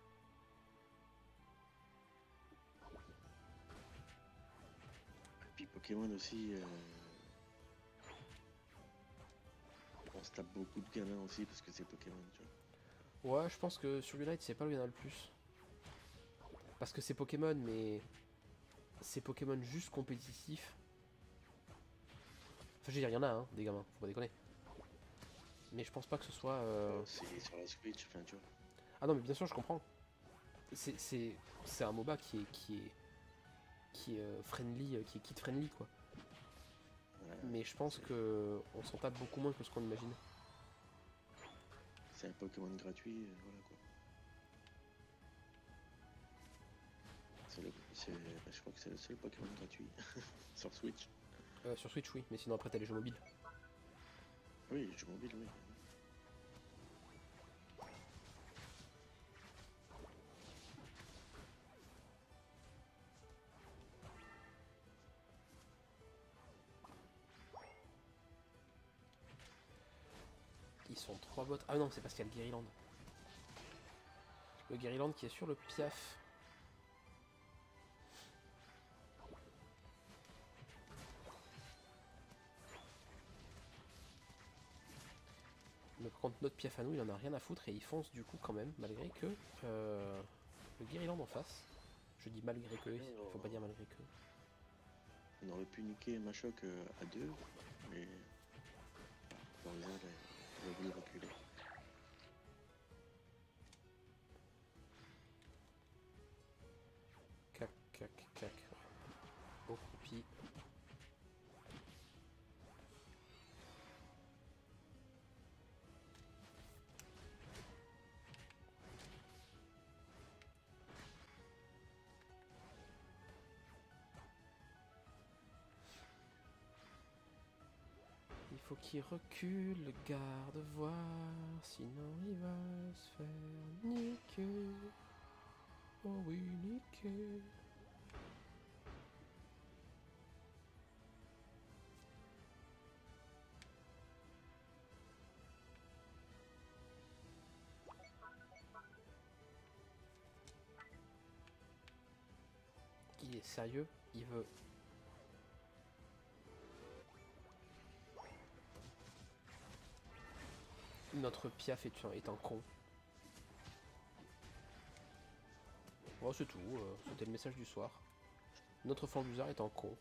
Et puis Pokémon aussi. On se tape beaucoup de gamins aussi parce que c'est Pokémon, tu vois. Ouais, je pense que sur Unite c'est pas le y en a le plus. Parce que c'est Pokémon, mais. C'est Pokémon juste compétitif. Enfin, je veux dire, il y en a, hein, des gamins, faut pas déconner. Mais je pense pas que ce soit. C'est sur la Switch, enfin tu vois. Ah non, mais bien sûr, je comprends. C'est un MOBA qui est friendly, qui est kid friendly, quoi. Mais je pense que on s'en tape beaucoup moins que ce qu'on imagine. C'est un Pokémon gratuit, voilà quoi. Je crois que c'est le seul Pokémon gratuit sur Switch. Sur Switch, oui, mais sinon après t'as les jeux mobiles. Oui, les jeux mobiles, oui. Ils sont 3 bots. Ah non, c'est parce qu'il y a le Guerryland. Le Guerryland qui est sur le Piaf. Mais par contre, notre Piaf à nous, il en a rien à foutre et il fonce du coup quand même, malgré que le Guerryland en face. Je dis malgré que, il faut pas dire malgré que. On aurait pu niquer Machoc à 2, mais Florizard il a voulu reculer. Cac, cac, cac. faut qu'il recule, le garde voir, sinon il va se faire niquer. Oh oui, niquer. Il est sérieux, il veut... Notre Piaf est un con. Bon, c'est tout, c'était le message du soir. Notre Fambuzard est un con.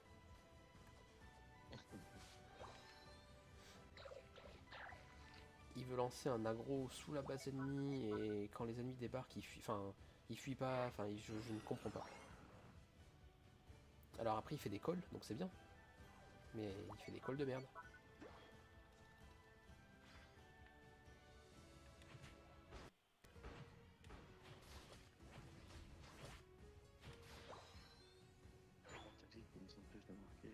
Il veut lancer un aggro sous la base ennemie et quand les ennemis débarquent, il fuit. Enfin, il fuit pas, enfin, je ne comprends pas. Alors après, il fait des calls, donc c'est bien. Mais il fait des calls de merde. Il me semble que je l'ai marqué.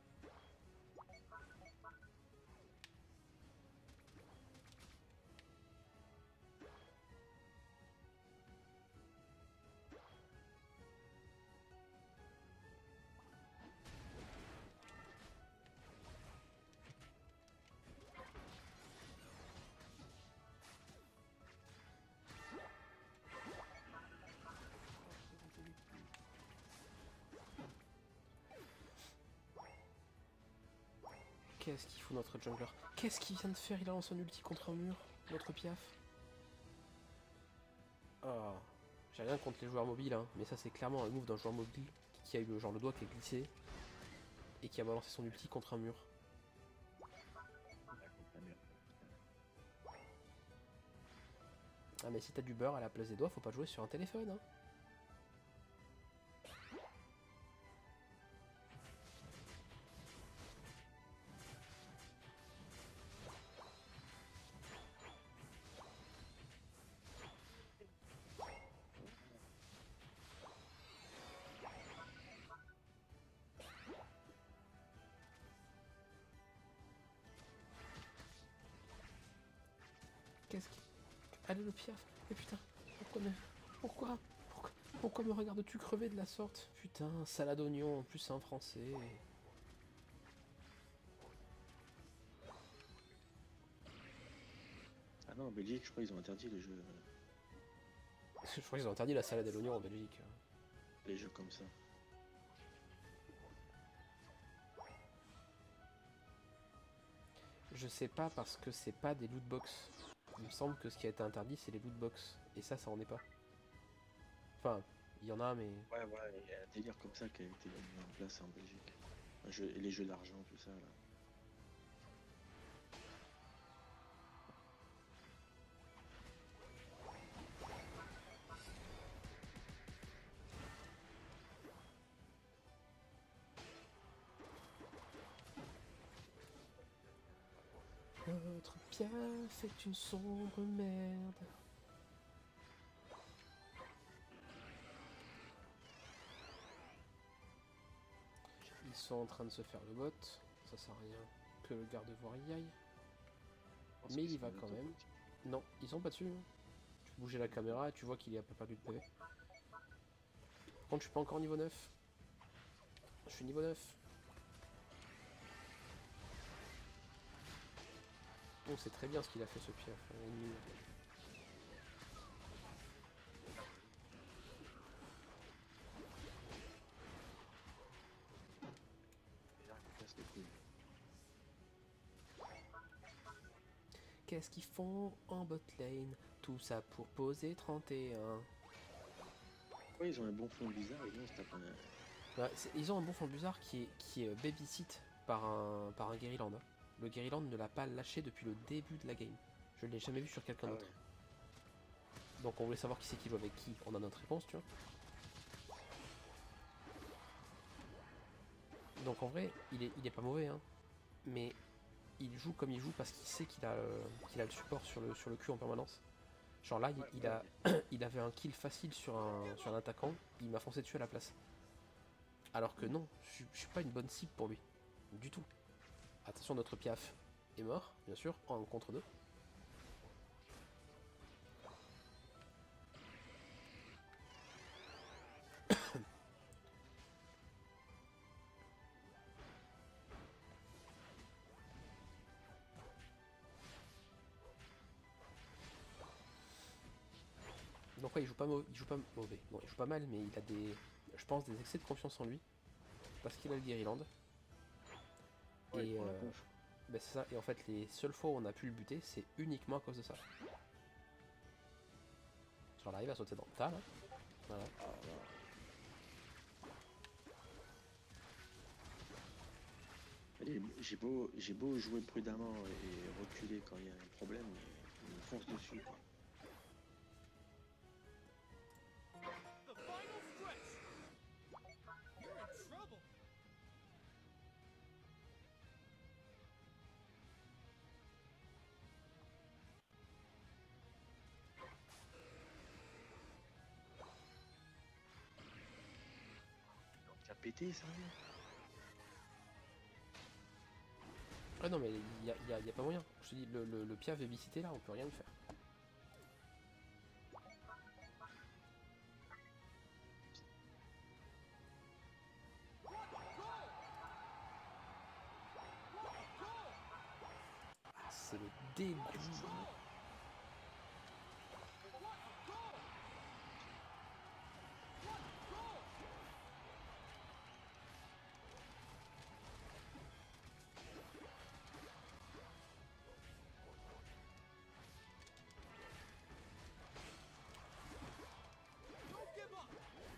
Qu'est-ce qu'il fout notre jungler? Qu'est-ce qu'il vient de faire? Il a lancé un ulti contre un mur, notre Piaf. Oh. J'ai rien contre les joueurs mobiles, hein, mais ça c'est clairement un move d'un joueur mobile qui a eu le, genre, le doigt qui est glissé et qui a balancé son ulti contre un mur. Ah mais si t'as du beurre à la place des doigts, faut pas jouer sur un téléphone, hein. Qu'est-ce qui... Allez le Piaf. Mais putain, pourquoi me regardes-tu crever de la sorte? Putain, salade oignon, en plus c'est un français. Ah non, en Belgique, je crois qu'ils ont interdit les jeux. Je crois qu'ils ont interdit la salade et l'oignon en Belgique. Les jeux comme ça. Je sais pas parce que c'est pas des lootbox. Il me semble que ce qui a été interdit c'est les lootbox. Et ça en est pas. Enfin, il y en a mais... Ouais, il y a un délire comme ça qui a été mis en place en Belgique. Et les jeux d'argent, tout ça, là. Notre Piaf est une sombre merde. Ils sont en train de se faire le bot. Ça sert à rien que le garde-voir y aille. Mais il y va quand même. Non, ils sont pas dessus. Tu peux bouger la caméra et tu vois qu'il est à peu perdu de PV. Par contre, je suis pas encore niveau 9. Je suis niveau 9. Oh, c'est très bien ce qu'il a fait ce Piaf. Qu'est-ce qu'ils font en bot lane? Tout ça pour poser 31. Ouais, ils ont un bon fond bizarre, et non, c'est pas Ouais, ils ont un bon fond bizarre qui est babysit par un Guerryland. Le Guerryland ne l'a pas lâché depuis le début de la game. Je ne l'ai jamais vu sur quelqu'un d'autre. Ouais. Donc on voulait savoir qui c'est qui joue avec qui. On a notre réponse, tu vois. Donc en vrai, il est pas mauvais, hein. Mais il joue comme il joue parce qu'il sait qu'il a le support sur le cul en permanence. Genre là, il avait un kill facile sur un attaquant, il m'a foncé dessus à la place. Alors que non, je suis pas une bonne cible pour lui. Du tout. Attention notre Piaf. est mort, bien sûr, en contre 2. Donc ouais, il joue pas mauvais, non, il joue pas mal, mais il a des, je pense, des excès de confiance en lui, parce qu'il a le Guériland. Ouais, Et pour la conf. ben c'est ça, et en fait les seules fois où on a pu le buter, c'est uniquement à cause de ça. Genre, il arrive à sauter dans le tas, là. Voilà. Ah, là. J'ai beau jouer prudemment et reculer quand il y a un problème, mais il me fonce dessus, quoi. The final stretch. You're in trouble. Tu as pété, ça? Ah non, mais y a pas moyen. Je te dis, le Piaf est bicité là, on peut rien lui faire. Ah, c'est le dégoût. Don't give up.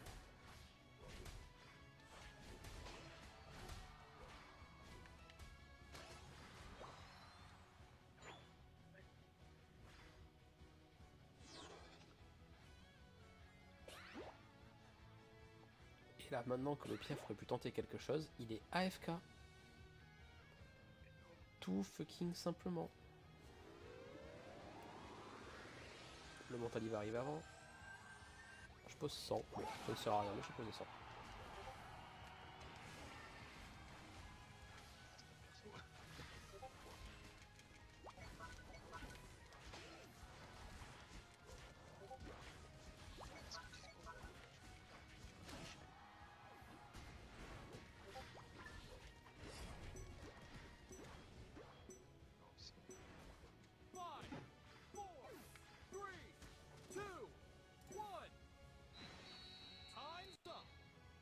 Et là, maintenant que le Piaf aurait pu tenter quelque chose, il est AFK. Tout fucking simplement. Le Mentali va arriver avant. Je pose 100. Bon, ça ne sert à rien, mais je pose 100. Five, four, three, two, one. Time's up.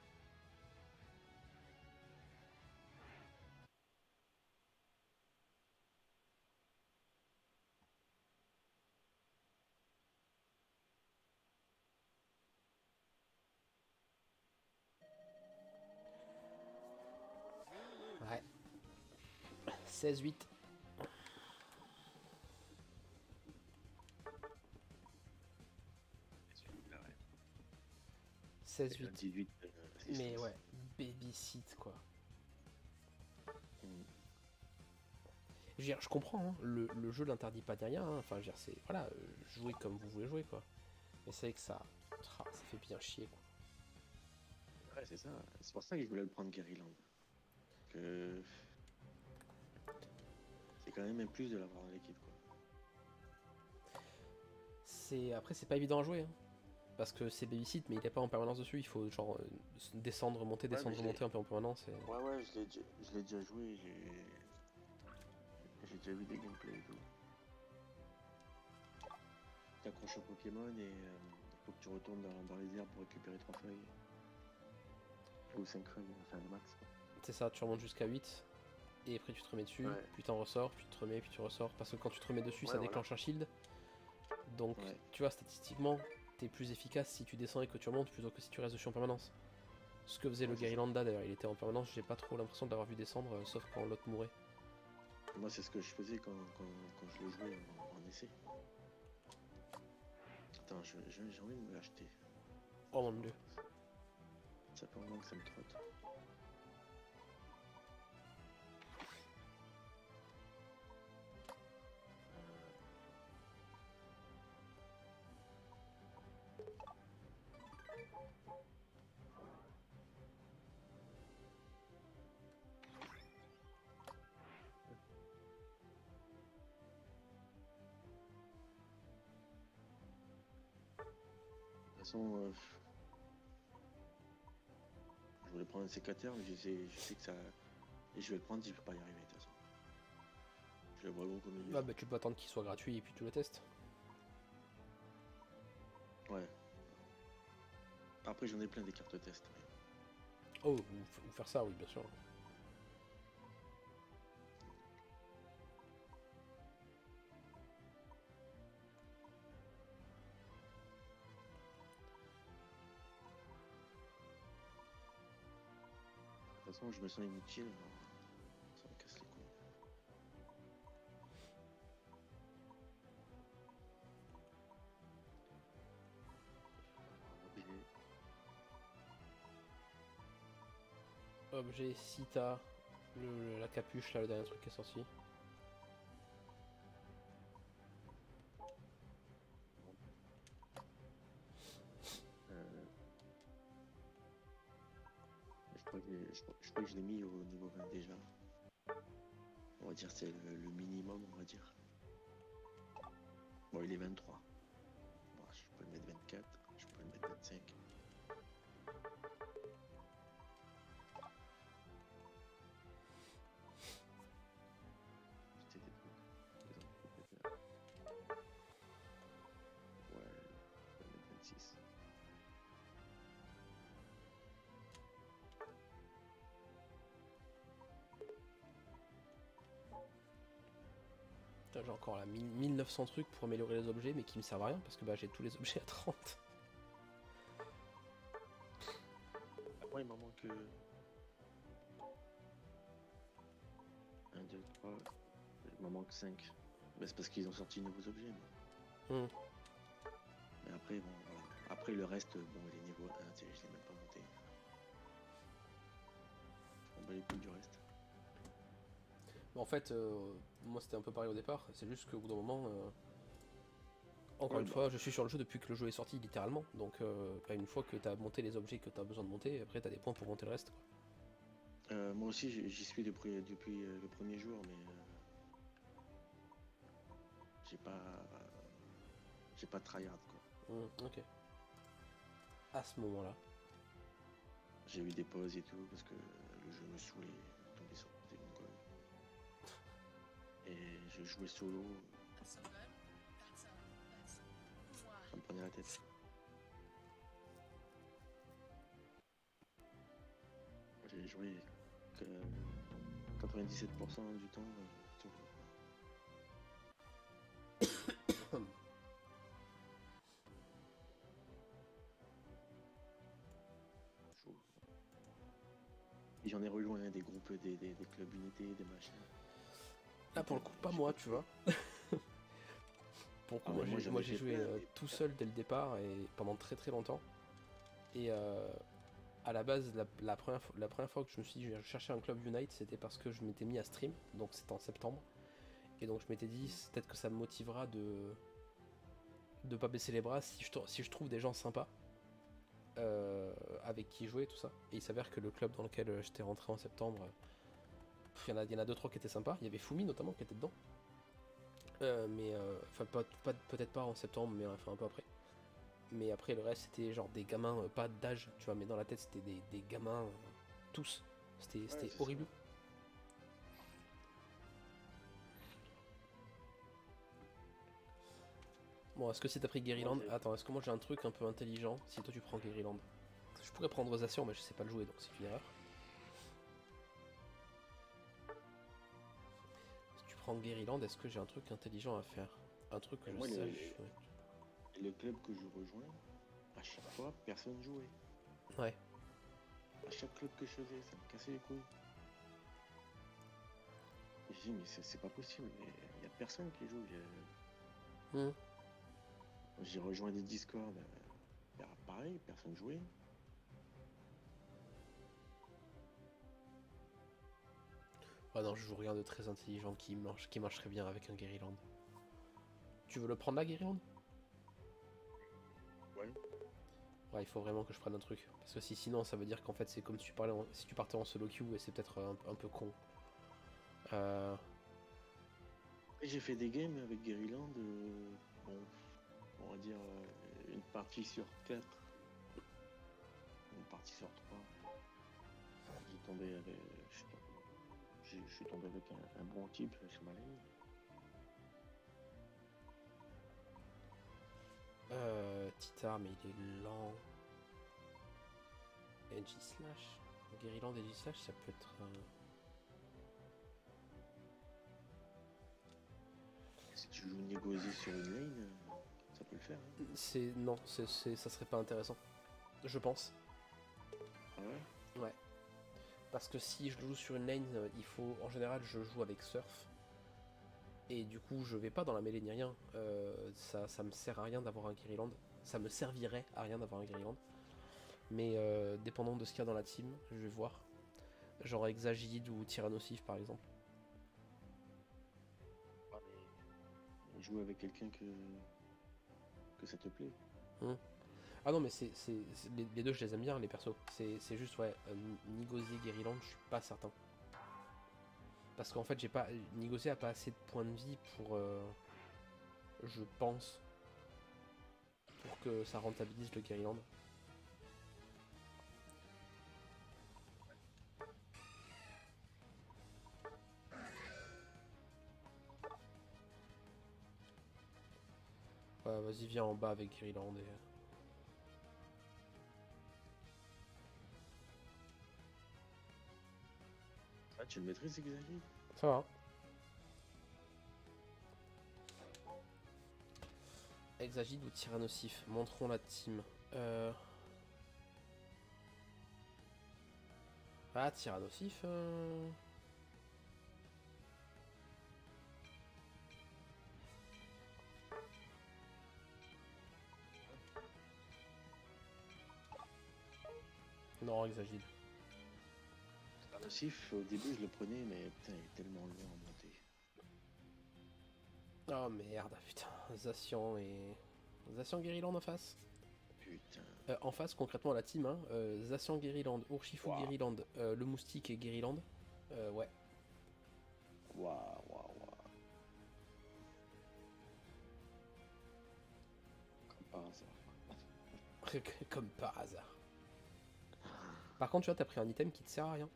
Ouais. 16-8. 16-8. 18, Mais ouais, babysit quoi. Mm. Je veux dire, je comprends, hein, le jeu l'interdit pas derrière, hein. Enfin, je veux dire, c'est. Voilà, jouez comme vous voulez jouer quoi. Mais c'est vrai que ça fait bien chier quoi. Ouais, c'est ça. C'est pour ça que je voulais le prendre Guerryland. Que c'est quand même un plus de l'avoir dans l'équipe, quoi. Après, c'est pas évident à jouer, hein, parce que c'est babysit, mais il est pas en permanence dessus. Il faut genre descendre, monter, Ouais, mais descendre, remonter un peu en permanence. Et... ouais, je l'ai déjà joué. J'ai déjà vu des gameplays et tout. T'accroches au Pokémon et faut que tu retournes dans les airs pour récupérer 3 feuilles. Ou 5 feuilles, enfin le max, quoi. C'est ça, tu remontes jusqu'à 8, et après tu te remets dessus, Ouais. puis t'en ressors, puis tu te remets, puis tu ressors. Parce que quand tu te remets dessus, Ouais, ça voilà. déclenche un shield. Donc, Ouais. tu vois, statistiquement, t'es plus efficace si tu descends et que tu remontes plutôt que si tu restes dessus en permanence. Ce que faisait Ouais, le c'est ça. Guerrillanda d'ailleurs, il était en permanence, j'ai pas trop l'impression de l'avoir vu descendre, sauf quand l'autre mourait. Moi, c'est ce que je faisais quand je le jouais en essai. Attends, j'ai envie de me l'acheter. Oh mon dieu. Ça fait un moment que ça me trotte. façon, je voulais prendre un sécateur, mais je sais que ça. Et je vais le prendre, je vais pas y arriver de toute façon. Je le vois gros comme une Ah maison. bah tu peux attendre qu'il soit gratuit et puis tu le testes. Ouais. Après, j'en ai plein des cartes test. Ouais. Oh, ou faire ça, oui, bien sûr. De toute façon, je me sens inutile, alors ça me casse les couilles. Objet, Sita, la capuche, là, le dernier truc qui est sorti. Je crois que je l'ai mis au niveau 20 déjà. On va dire c'est le minimum, on va dire. Bon, il est 23. Bon, je peux le mettre 24, je peux le mettre 25. C'était des trucs. Par exemple, je peux mettre, ouais, je peux mettre 26. Putain, j'ai encore là 1900 trucs pour améliorer les objets, mais qui me servent à rien parce que bah, j'ai tous les objets à 30. Après, il m'en manque 1, 2, 3. Il m'en manque 5. Bah, c'est parce qu'ils ont sorti de nouveaux objets. Mais après, bon, voilà. Après, le reste, bon, les niveaux 1, je l'ai même pas monté. On bat les couilles du reste. En fait, moi c'était un peu pareil au départ, c'est juste qu'au bout d'un moment, encore Ouais, une fois, je suis sur le jeu depuis que le jeu est sorti littéralement, donc bah, une fois que tu as monté les objets que tu as besoin de monter, après tu as des points pour monter le reste. Quoi. Moi aussi, j'y suis depuis le premier jour, mais j'ai pas, j'ai pas tryhard quoi. Ok. À ce moment-là. J'ai eu des pauses et tout parce que le jeu me saoulait, tombé sur des mongols. Et je jouais solo, ça me prenait la tête. J'ai joué que 97% du temps solo. Chaud. Et j'en ai rejoint des groupes, des clubs unités, des machins. Là pour le coup, pas moi, tu vois. Pour le coup, Ah, moi j'ai joué plein, tout seul dès le départ et pendant très très longtemps. Et à la base, la première fois que je me suis dit je vais chercher un club Unite, c'était parce que je m'étais mis à stream, donc c'était en septembre. Et donc je m'étais dit peut-être que ça me motivera de pas baisser les bras si je trouve des gens sympas avec qui jouer tout ça. Et il s'avère que le club dans lequel j'étais rentré en septembre, il y en a 2-3 qui étaient sympas. Il y avait Fumi notamment qui était dedans. Mais enfin peut-être pas en septembre, mais enfin un peu après. Mais après le reste c'était genre des gamins, pas d'âge, tu vois, mais dans la tête c'était des gamins tous. C'était horrible. Ça. Bon, est-ce que si t'as pris Guerryland, attends, est-ce que moi j'ai un truc un peu intelligent si toi tu prends Guerryland? Je pourrais prendre Rosacian, mais je sais pas le jouer donc c'est une erreur. Si tu prends Guerryland, est-ce que j'ai un truc intelligent à faire? Un truc que je sache. Le club que je rejoins, à chaque fois, personne jouait. Ouais. À chaque club que je faisais, ça me cassait les couilles. J'ai dit, mais c'est pas possible, il y a personne qui joue. J'ai rejoint des Discord, pareil, personne jouait. Ah non, je joue rien de très intelligent qui marcherait bien avec un Guerryland. Tu veux le prendre là, Guerryland? Ouais. Ouais, il faut vraiment que je prenne un truc. Parce que sinon, ça veut dire qu'en fait, c'est comme si tu partais en solo queue et c'est peut-être un peu con. J'ai fait des games avec Guerryland, bon, on va dire partie sur 4. Une partie sur 3. J'ai tombé avec. Je suis tombé avec un bon type sur ma ligne. Titar, mais il est lent. Edgy Slash. Guerrilland Edgy Slash, ça peut être. Si tu joues négocier sur une lane, ça peut le faire. Hein. C'est. Non, ça serait pas intéressant. Je pense. Ah ouais? Ouais. Parce que si je joue sur une lane, il faut. En général, je joue avec Surf. Et du coup, je vais pas dans la mêlée ni rien. Ça me sert à rien d'avoir un Guerrilland. Ça me servirait à rien d'avoir un Guerrilland. Mais dépendant de ce qu'il y a dans la team, je vais voir. Genre Exagid ou Tyrannosif par exemple. Jouer avec quelqu'un que ça te plaît. Ah non, mais les deux, je les aime bien, les persos. C'est juste, ouais, Nigozé, Guerrilland, je suis pas certain. Parce qu'en fait, Nigozé a pas assez de points de vie pour. Je pense. Pour que ça rentabilise le Guerrilland. Ouais, vas-y, viens en bas avec Guerrilland et. Ah, tu le maîtrises, Exagid? Ça va. Exagid ou Tyrannosif, montrons la team. Ah, Tyrannosif. Non, Exagid. Nocif, au début je le prenais, mais putain, il est tellement loin en montée. Oh merde, putain. Zacian Guerrilland en face. Putain. En face, concrètement, la team, hein, Zacian Guerrilland, Urshifu Wow. Guerrilland, le Moustique et Guerrilland. Ouais. Waouh, waouh, waouh. Comme par hasard. Comme par hasard. Par contre, tu vois, t'as pris un item qui te sert à rien.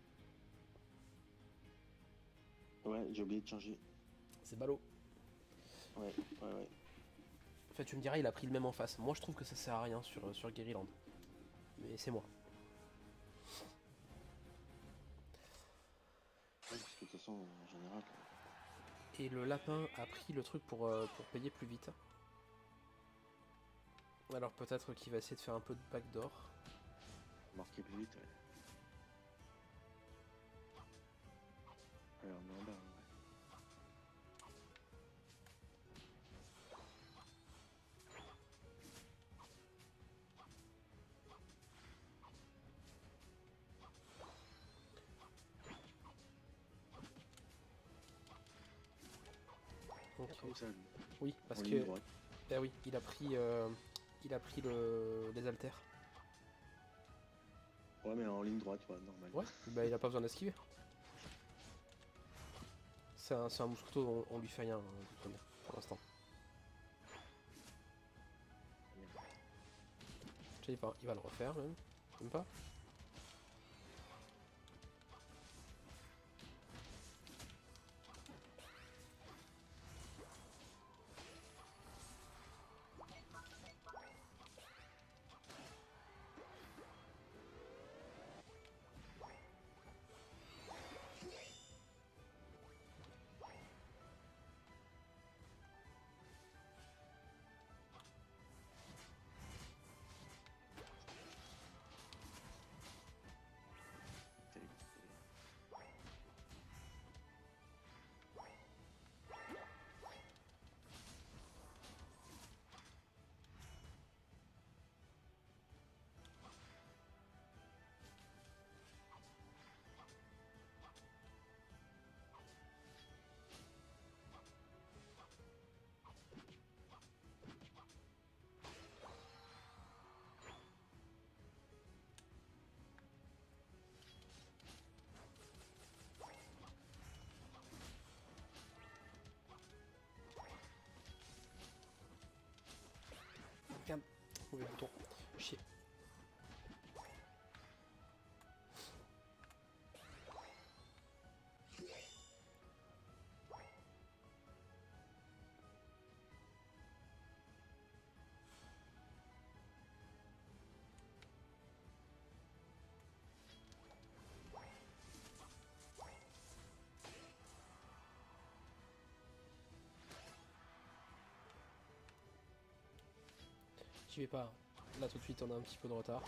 Ouais, j'ai oublié de changer. C'est ballot. Ouais. En fait, tu me diras, il a pris le même en face. Moi, je trouve que ça sert à rien sur Guerrilland. Mais c'est moi. Ouais, parce que de toute façon, en général. Et le lapin a pris le truc pour payer plus vite. Alors peut-être qu'il va essayer de faire un peu de backdoor. Marquer plus vite, ouais. Alors, on est en bas, ouais. Ok. Comme ça, lui. Oui, parce En que. ligne droite. Ah oui, il a pris les haltères. Ouais, mais en ligne droite, ouais, normal. Ouais, bah il a pas besoin d'esquiver. C'est un mousqueto, on lui fait rien de toute manière, pour l'instant. Je sais pas, il va le refaire même. Même pas. Regarde. Mauvais bouton. Chier. J'y vais pas. Là tout de suite on a un petit peu de retard.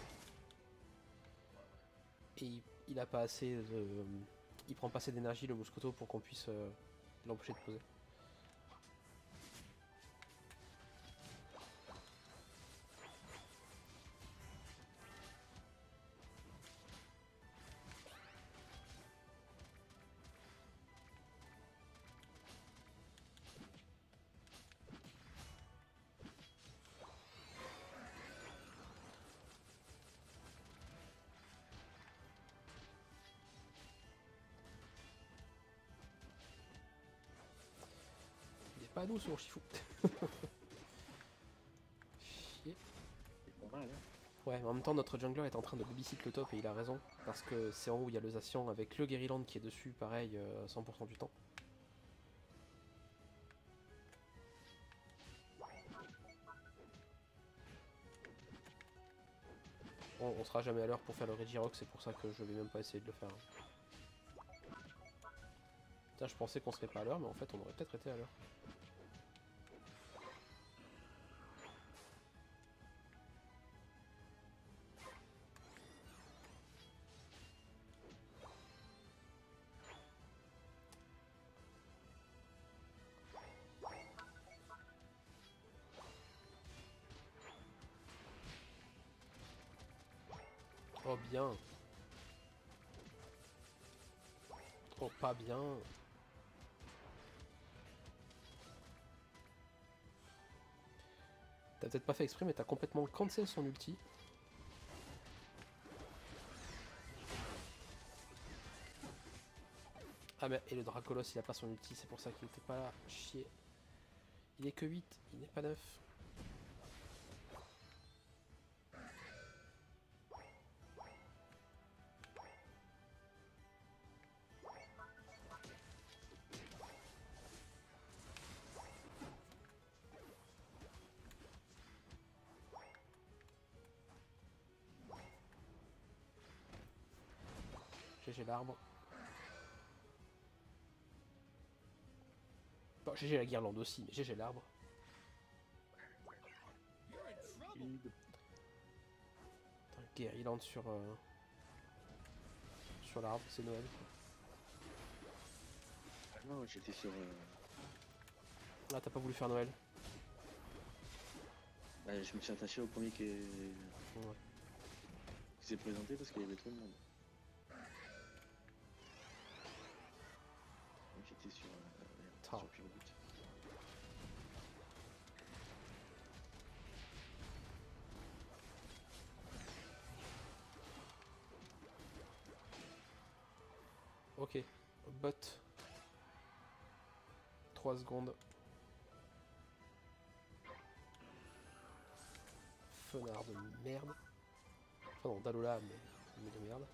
Et il a pas assez de. Il prend pas assez d'énergie le Mouscoto pour qu'on puisse l'empêcher de poser. Il est pas à nous ce Urshifu. Chier. C'est pas mal, hein. Ouais, mais en même temps, notre jungler est en train de babysit le top et il a raison. Parce que c'est en haut où il y a le Zacian avec le Guerryland qui est dessus, pareil, 100% du temps. On sera jamais à l'heure pour faire le Regirock, c'est pour ça que je vais même pas essayer de le faire. Putain, je pensais qu'on serait pas à l'heure, mais en fait, on aurait peut-être été à l'heure. Oh bien. Oh pas bien. T'as peut-être pas fait exprès mais t'as complètement cancel son ulti. Ah mais et le Dracolos il a pas son ulti, c'est pour ça qu'il était pas là. Chier. Il est que 8, il n'est pas 9. GG l'arbre. Bon, GG la guirlande aussi, mais GG l'arbre. You're in trouble. Guerryland sur l'arbre, c'est Noël. Ah non, j'étais sur. Là t'as pas voulu faire Noël. Bah, je me suis attaché au premier Ouais. qui s'est présenté parce qu'il y avait trop de monde. Donc j'étais sur. Ah. Sur Pure But. Ok, bot. 3 secondes. Fenard de merde. Enfin non, Dalola, mais de merde.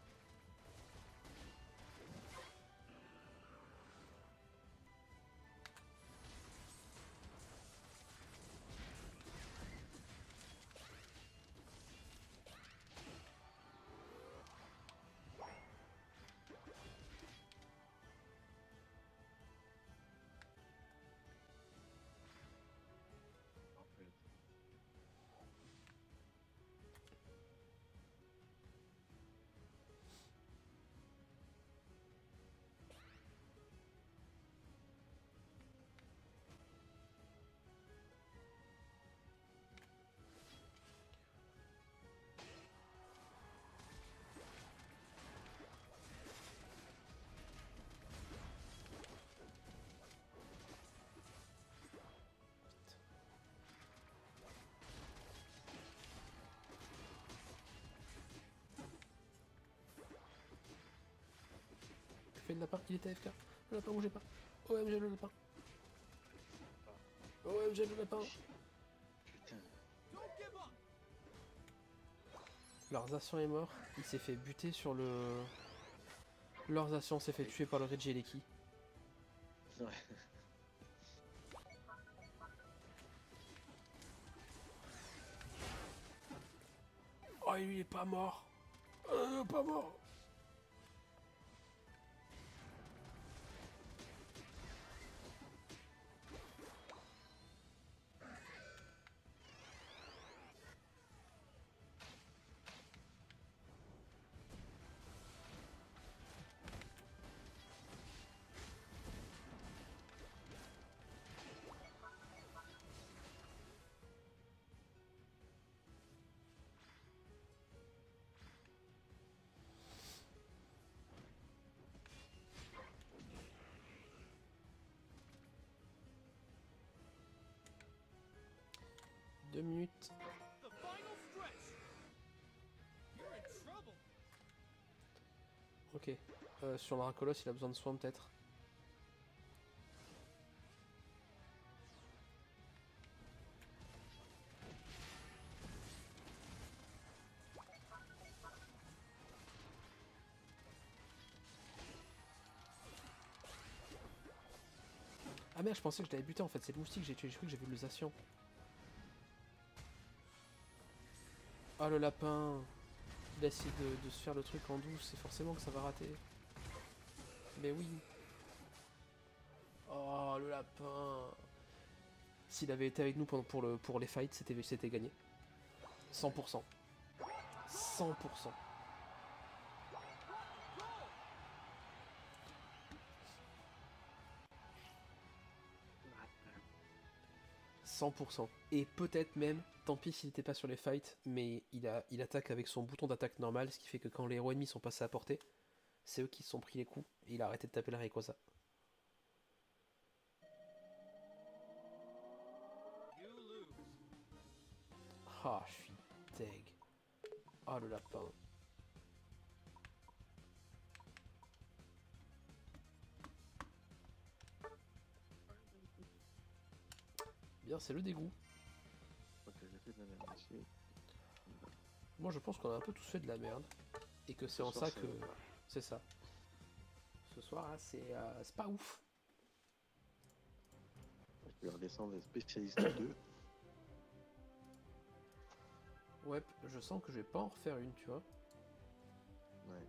En fait. Que fait le lapin? Il était AFK. Le lapin bougeait pas. OMG le lapin. OMG le lapin. Putain. Don't give up. Larzation est mort. Il s'est fait buter sur le... Larzation s'est fait tuer par le Regieleki. Ouais. Oh, lui, il est pas mort. Pas mort. Deux minutes. The final stretch. You're in trouble. Ok. Sur Dracolos, il a besoin de soins peut-être. Ah merde, je pensais que je l'avais buté en fait, c'est le moustique que j'ai tué, j'ai cru que j'avais vu le Zacian. Ah le lapin. Il a essayé de se faire le truc en douce, c'est forcément que ça va rater. Mais oui. Oh le lapin. S'il avait été avec nous pour les fights, c'était gagné. 100%. 100%. 100%. Et peut-être même, tant pis s'il n'était pas sur les fights, mais il attaque avec son bouton d'attaque normal, ce qui fait que quand les héros ennemis sont passés à portée, c'est eux qui se sont pris les coups, et il a arrêté de taper la Rayquaza. You lose. Ah, je suis deg. Ah, le lapin. Bien, c'est le dégoût. Ok, j'ai fait de la merde ici. Moi, je pense qu'on a un peu tous fait de la merde, et que c'est en soir, ça que... C'est ça. Ce soir, là, c'est pas ouf. Je vais redescendre les spécialistes 2. Ouais, je sens que je vais pas en refaire une, tu vois. Ouais.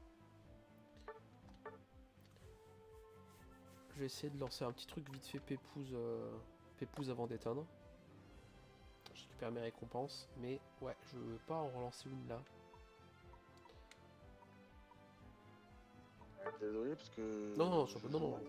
Je vais essayer de lancer un petit truc vite fait pépouze avant d'éteindre. Je récupère mes récompenses, mais ouais, je veux pas en relancer une là. Désolé parce que. Non, non, non, non.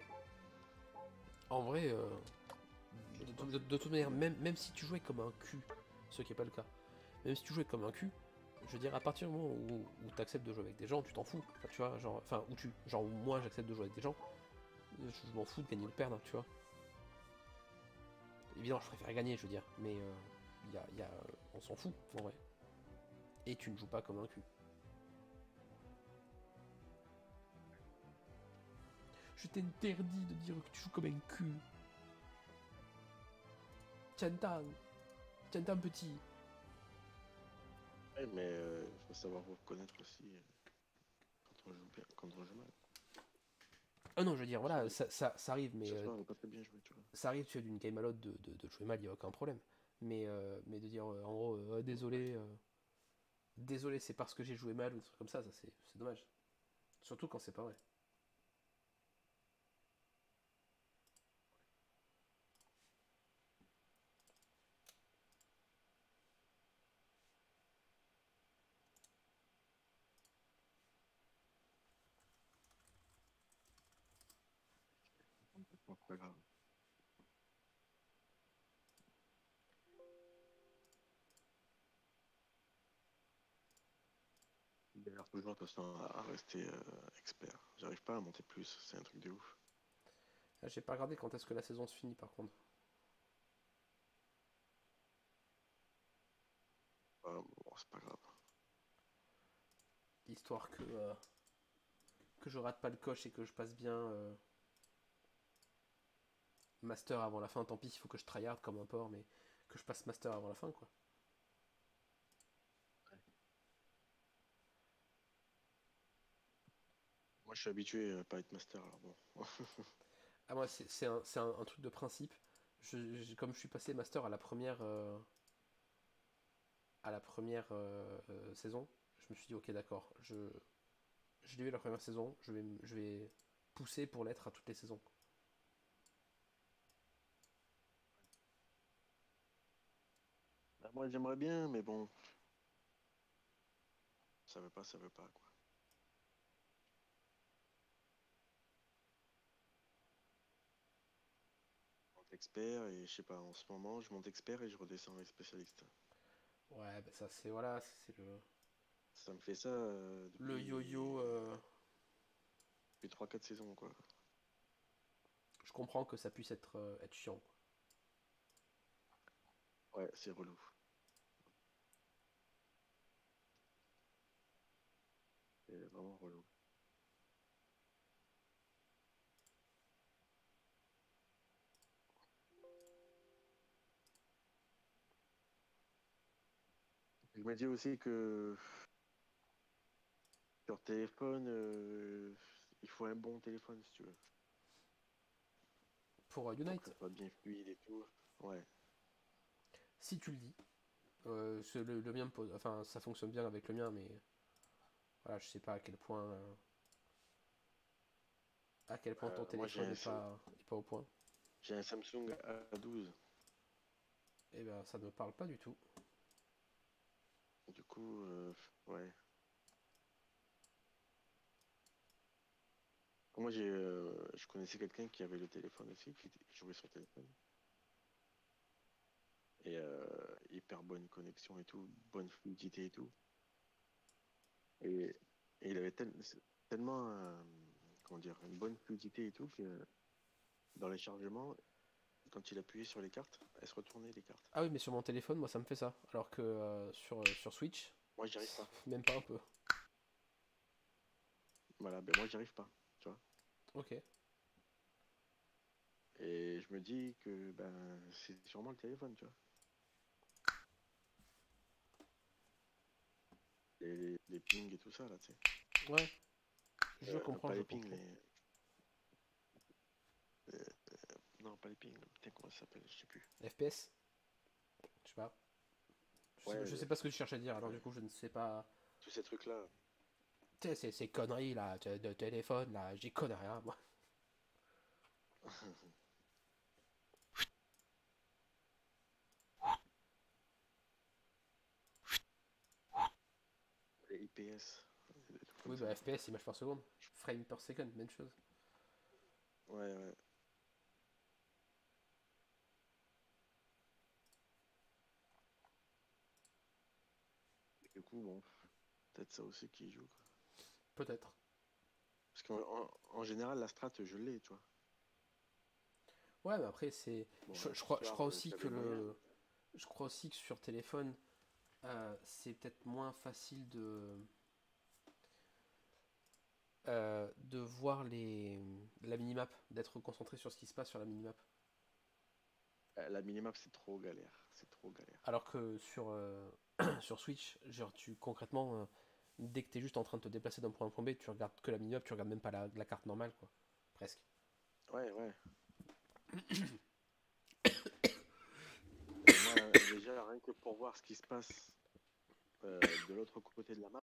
En vrai, de toute manière, même si tu jouais comme un cul, ce qui est pas le cas, même si tu jouais comme un cul, je veux dire, à partir du moment où tu acceptes de jouer avec des gens, tu t'en fous. Enfin, tu vois, genre, enfin, genre, moi j'accepte de jouer avec des gens, je m'en fous de gagner ou de perdre, tu vois. Évidemment, je préfère gagner, je veux dire, mais on s'en fout, en vrai. Et tu ne joues pas comme un cul. Je t'interdis de dire que tu joues comme un cul. Tientan. Tientan petit. Ouais, mais il faut savoir vous reconnaître aussi quand on joue bien, quand on joue mal. Ah non, je veux dire, voilà, ça arrive, mais Ce soir, on n'a pas très bien joué, tu vois. ça arrive, tu as d'une game à l'autre de jouer mal, il n'y a aucun problème. Mais de dire, en gros, désolé, désolé, c'est parce que j'ai joué mal ou des trucs comme ça c'est dommage. Surtout quand c'est pas vrai. C'est pas grave. D'ailleurs, toujours de toute façon à rester expert. J'arrive pas à monter plus, c'est un truc de ouf. Ah, j'ai pas regardé quand est-ce que la saison se finit par contre. Ah, bon, c'est pas grave. Histoire que je rate pas le coche et que je passe bien master avant la fin. Tant pis, il faut que je tryhard comme un porc, mais que je passe master avant la fin, quoi. Moi, je suis habitué à pas être master, alors bon. Ah, moi, c'est un truc de principe. Comme je suis passé master à la première saison, je me suis dit, ok, d'accord, je l'ai eu la première saison, je vais pousser pour l'être à toutes les saisons. Bah, moi, j'aimerais bien, mais bon, ça veut pas, quoi. Je monte expert et je sais pas, en ce moment, je monte expert et je redescends avec spécialiste. Ouais, bah ça, c'est voilà, c'est Ça me fait ça le yo-yo. depuis 3-4 saisons, quoi. Je comprends que ça puisse être chiant, quoi. Ouais, c'est relou. C'est vraiment relou. Je me dis aussi que sur téléphone, il faut un bon téléphone si tu veux. Pour Pour que Unite, ça soit bien fluide et tout. Ouais. si tu le dis, le mien me pose. Enfin, ça fonctionne bien avec le mien, mais voilà, je sais pas à quel point ton Moi, téléphone est pas au point. j'ai un Samsung A12. Et ben, ça ne me parle pas du tout. Du coup, ouais. Moi, je connaissais quelqu'un qui avait le téléphone aussi, qui jouait sur téléphone. Et hyper bonne connexion et tout, bonne fluidité et tout. Et, et il avait tellement, comment dire, une bonne fluidité et tout que dans les chargements, quand il appuyait sur les cartes, elles se retournaient les cartes. Ah oui, mais sur mon téléphone, moi, ça me fait ça. Alors que sur Switch, Moi, j'y arrive pas. même pas un peu. Voilà, ben moi, j'y arrive pas, tu vois. Ok. Et je me dis que ben c'est sûrement le téléphone, tu vois. Les pings et tout ça, là, tu sais. Ouais, je comprends, Pas je les pings, comprends. euh, non, pas les pings, putain, comment ça s'appelle, je sais plus. FPS? Je sais pas. Ouais, Je sais pas ce que tu cherches à dire, alors du ouais. coup, je ne sais pas. Tous ces trucs-là. Tu sais, ces conneries là, de téléphone là, j'y connais rien, moi. Les IPS, des trucs comme Oui, ça. bah FPS, image par seconde. Frame per second, même chose. Ouais, ouais. Et du coup, bon, peut-être ça aussi qui joue, quoi. Peut-être. Parce qu'en général, la strat, je l'ai, tu vois. Ouais, mais après, c'est. Bon, Je, là, je ce crois, je soir, crois aussi que j'avais moyen. le. Je crois aussi que sur téléphone, c'est peut-être moins facile de voir la minimap, d'être concentré sur ce qui se passe sur la minimap. La minimap, c'est trop galère. C'est trop galère. Alors que sur Switch, genre concrètement, dès que t'es juste en train de te déplacer d'un point à un point B, tu regardes que la minimap, tu regardes même pas la carte normale, quoi. Presque. Ouais, ouais. Et moi, déjà, rien que pour voir ce qui se passe de l'autre côté de la map,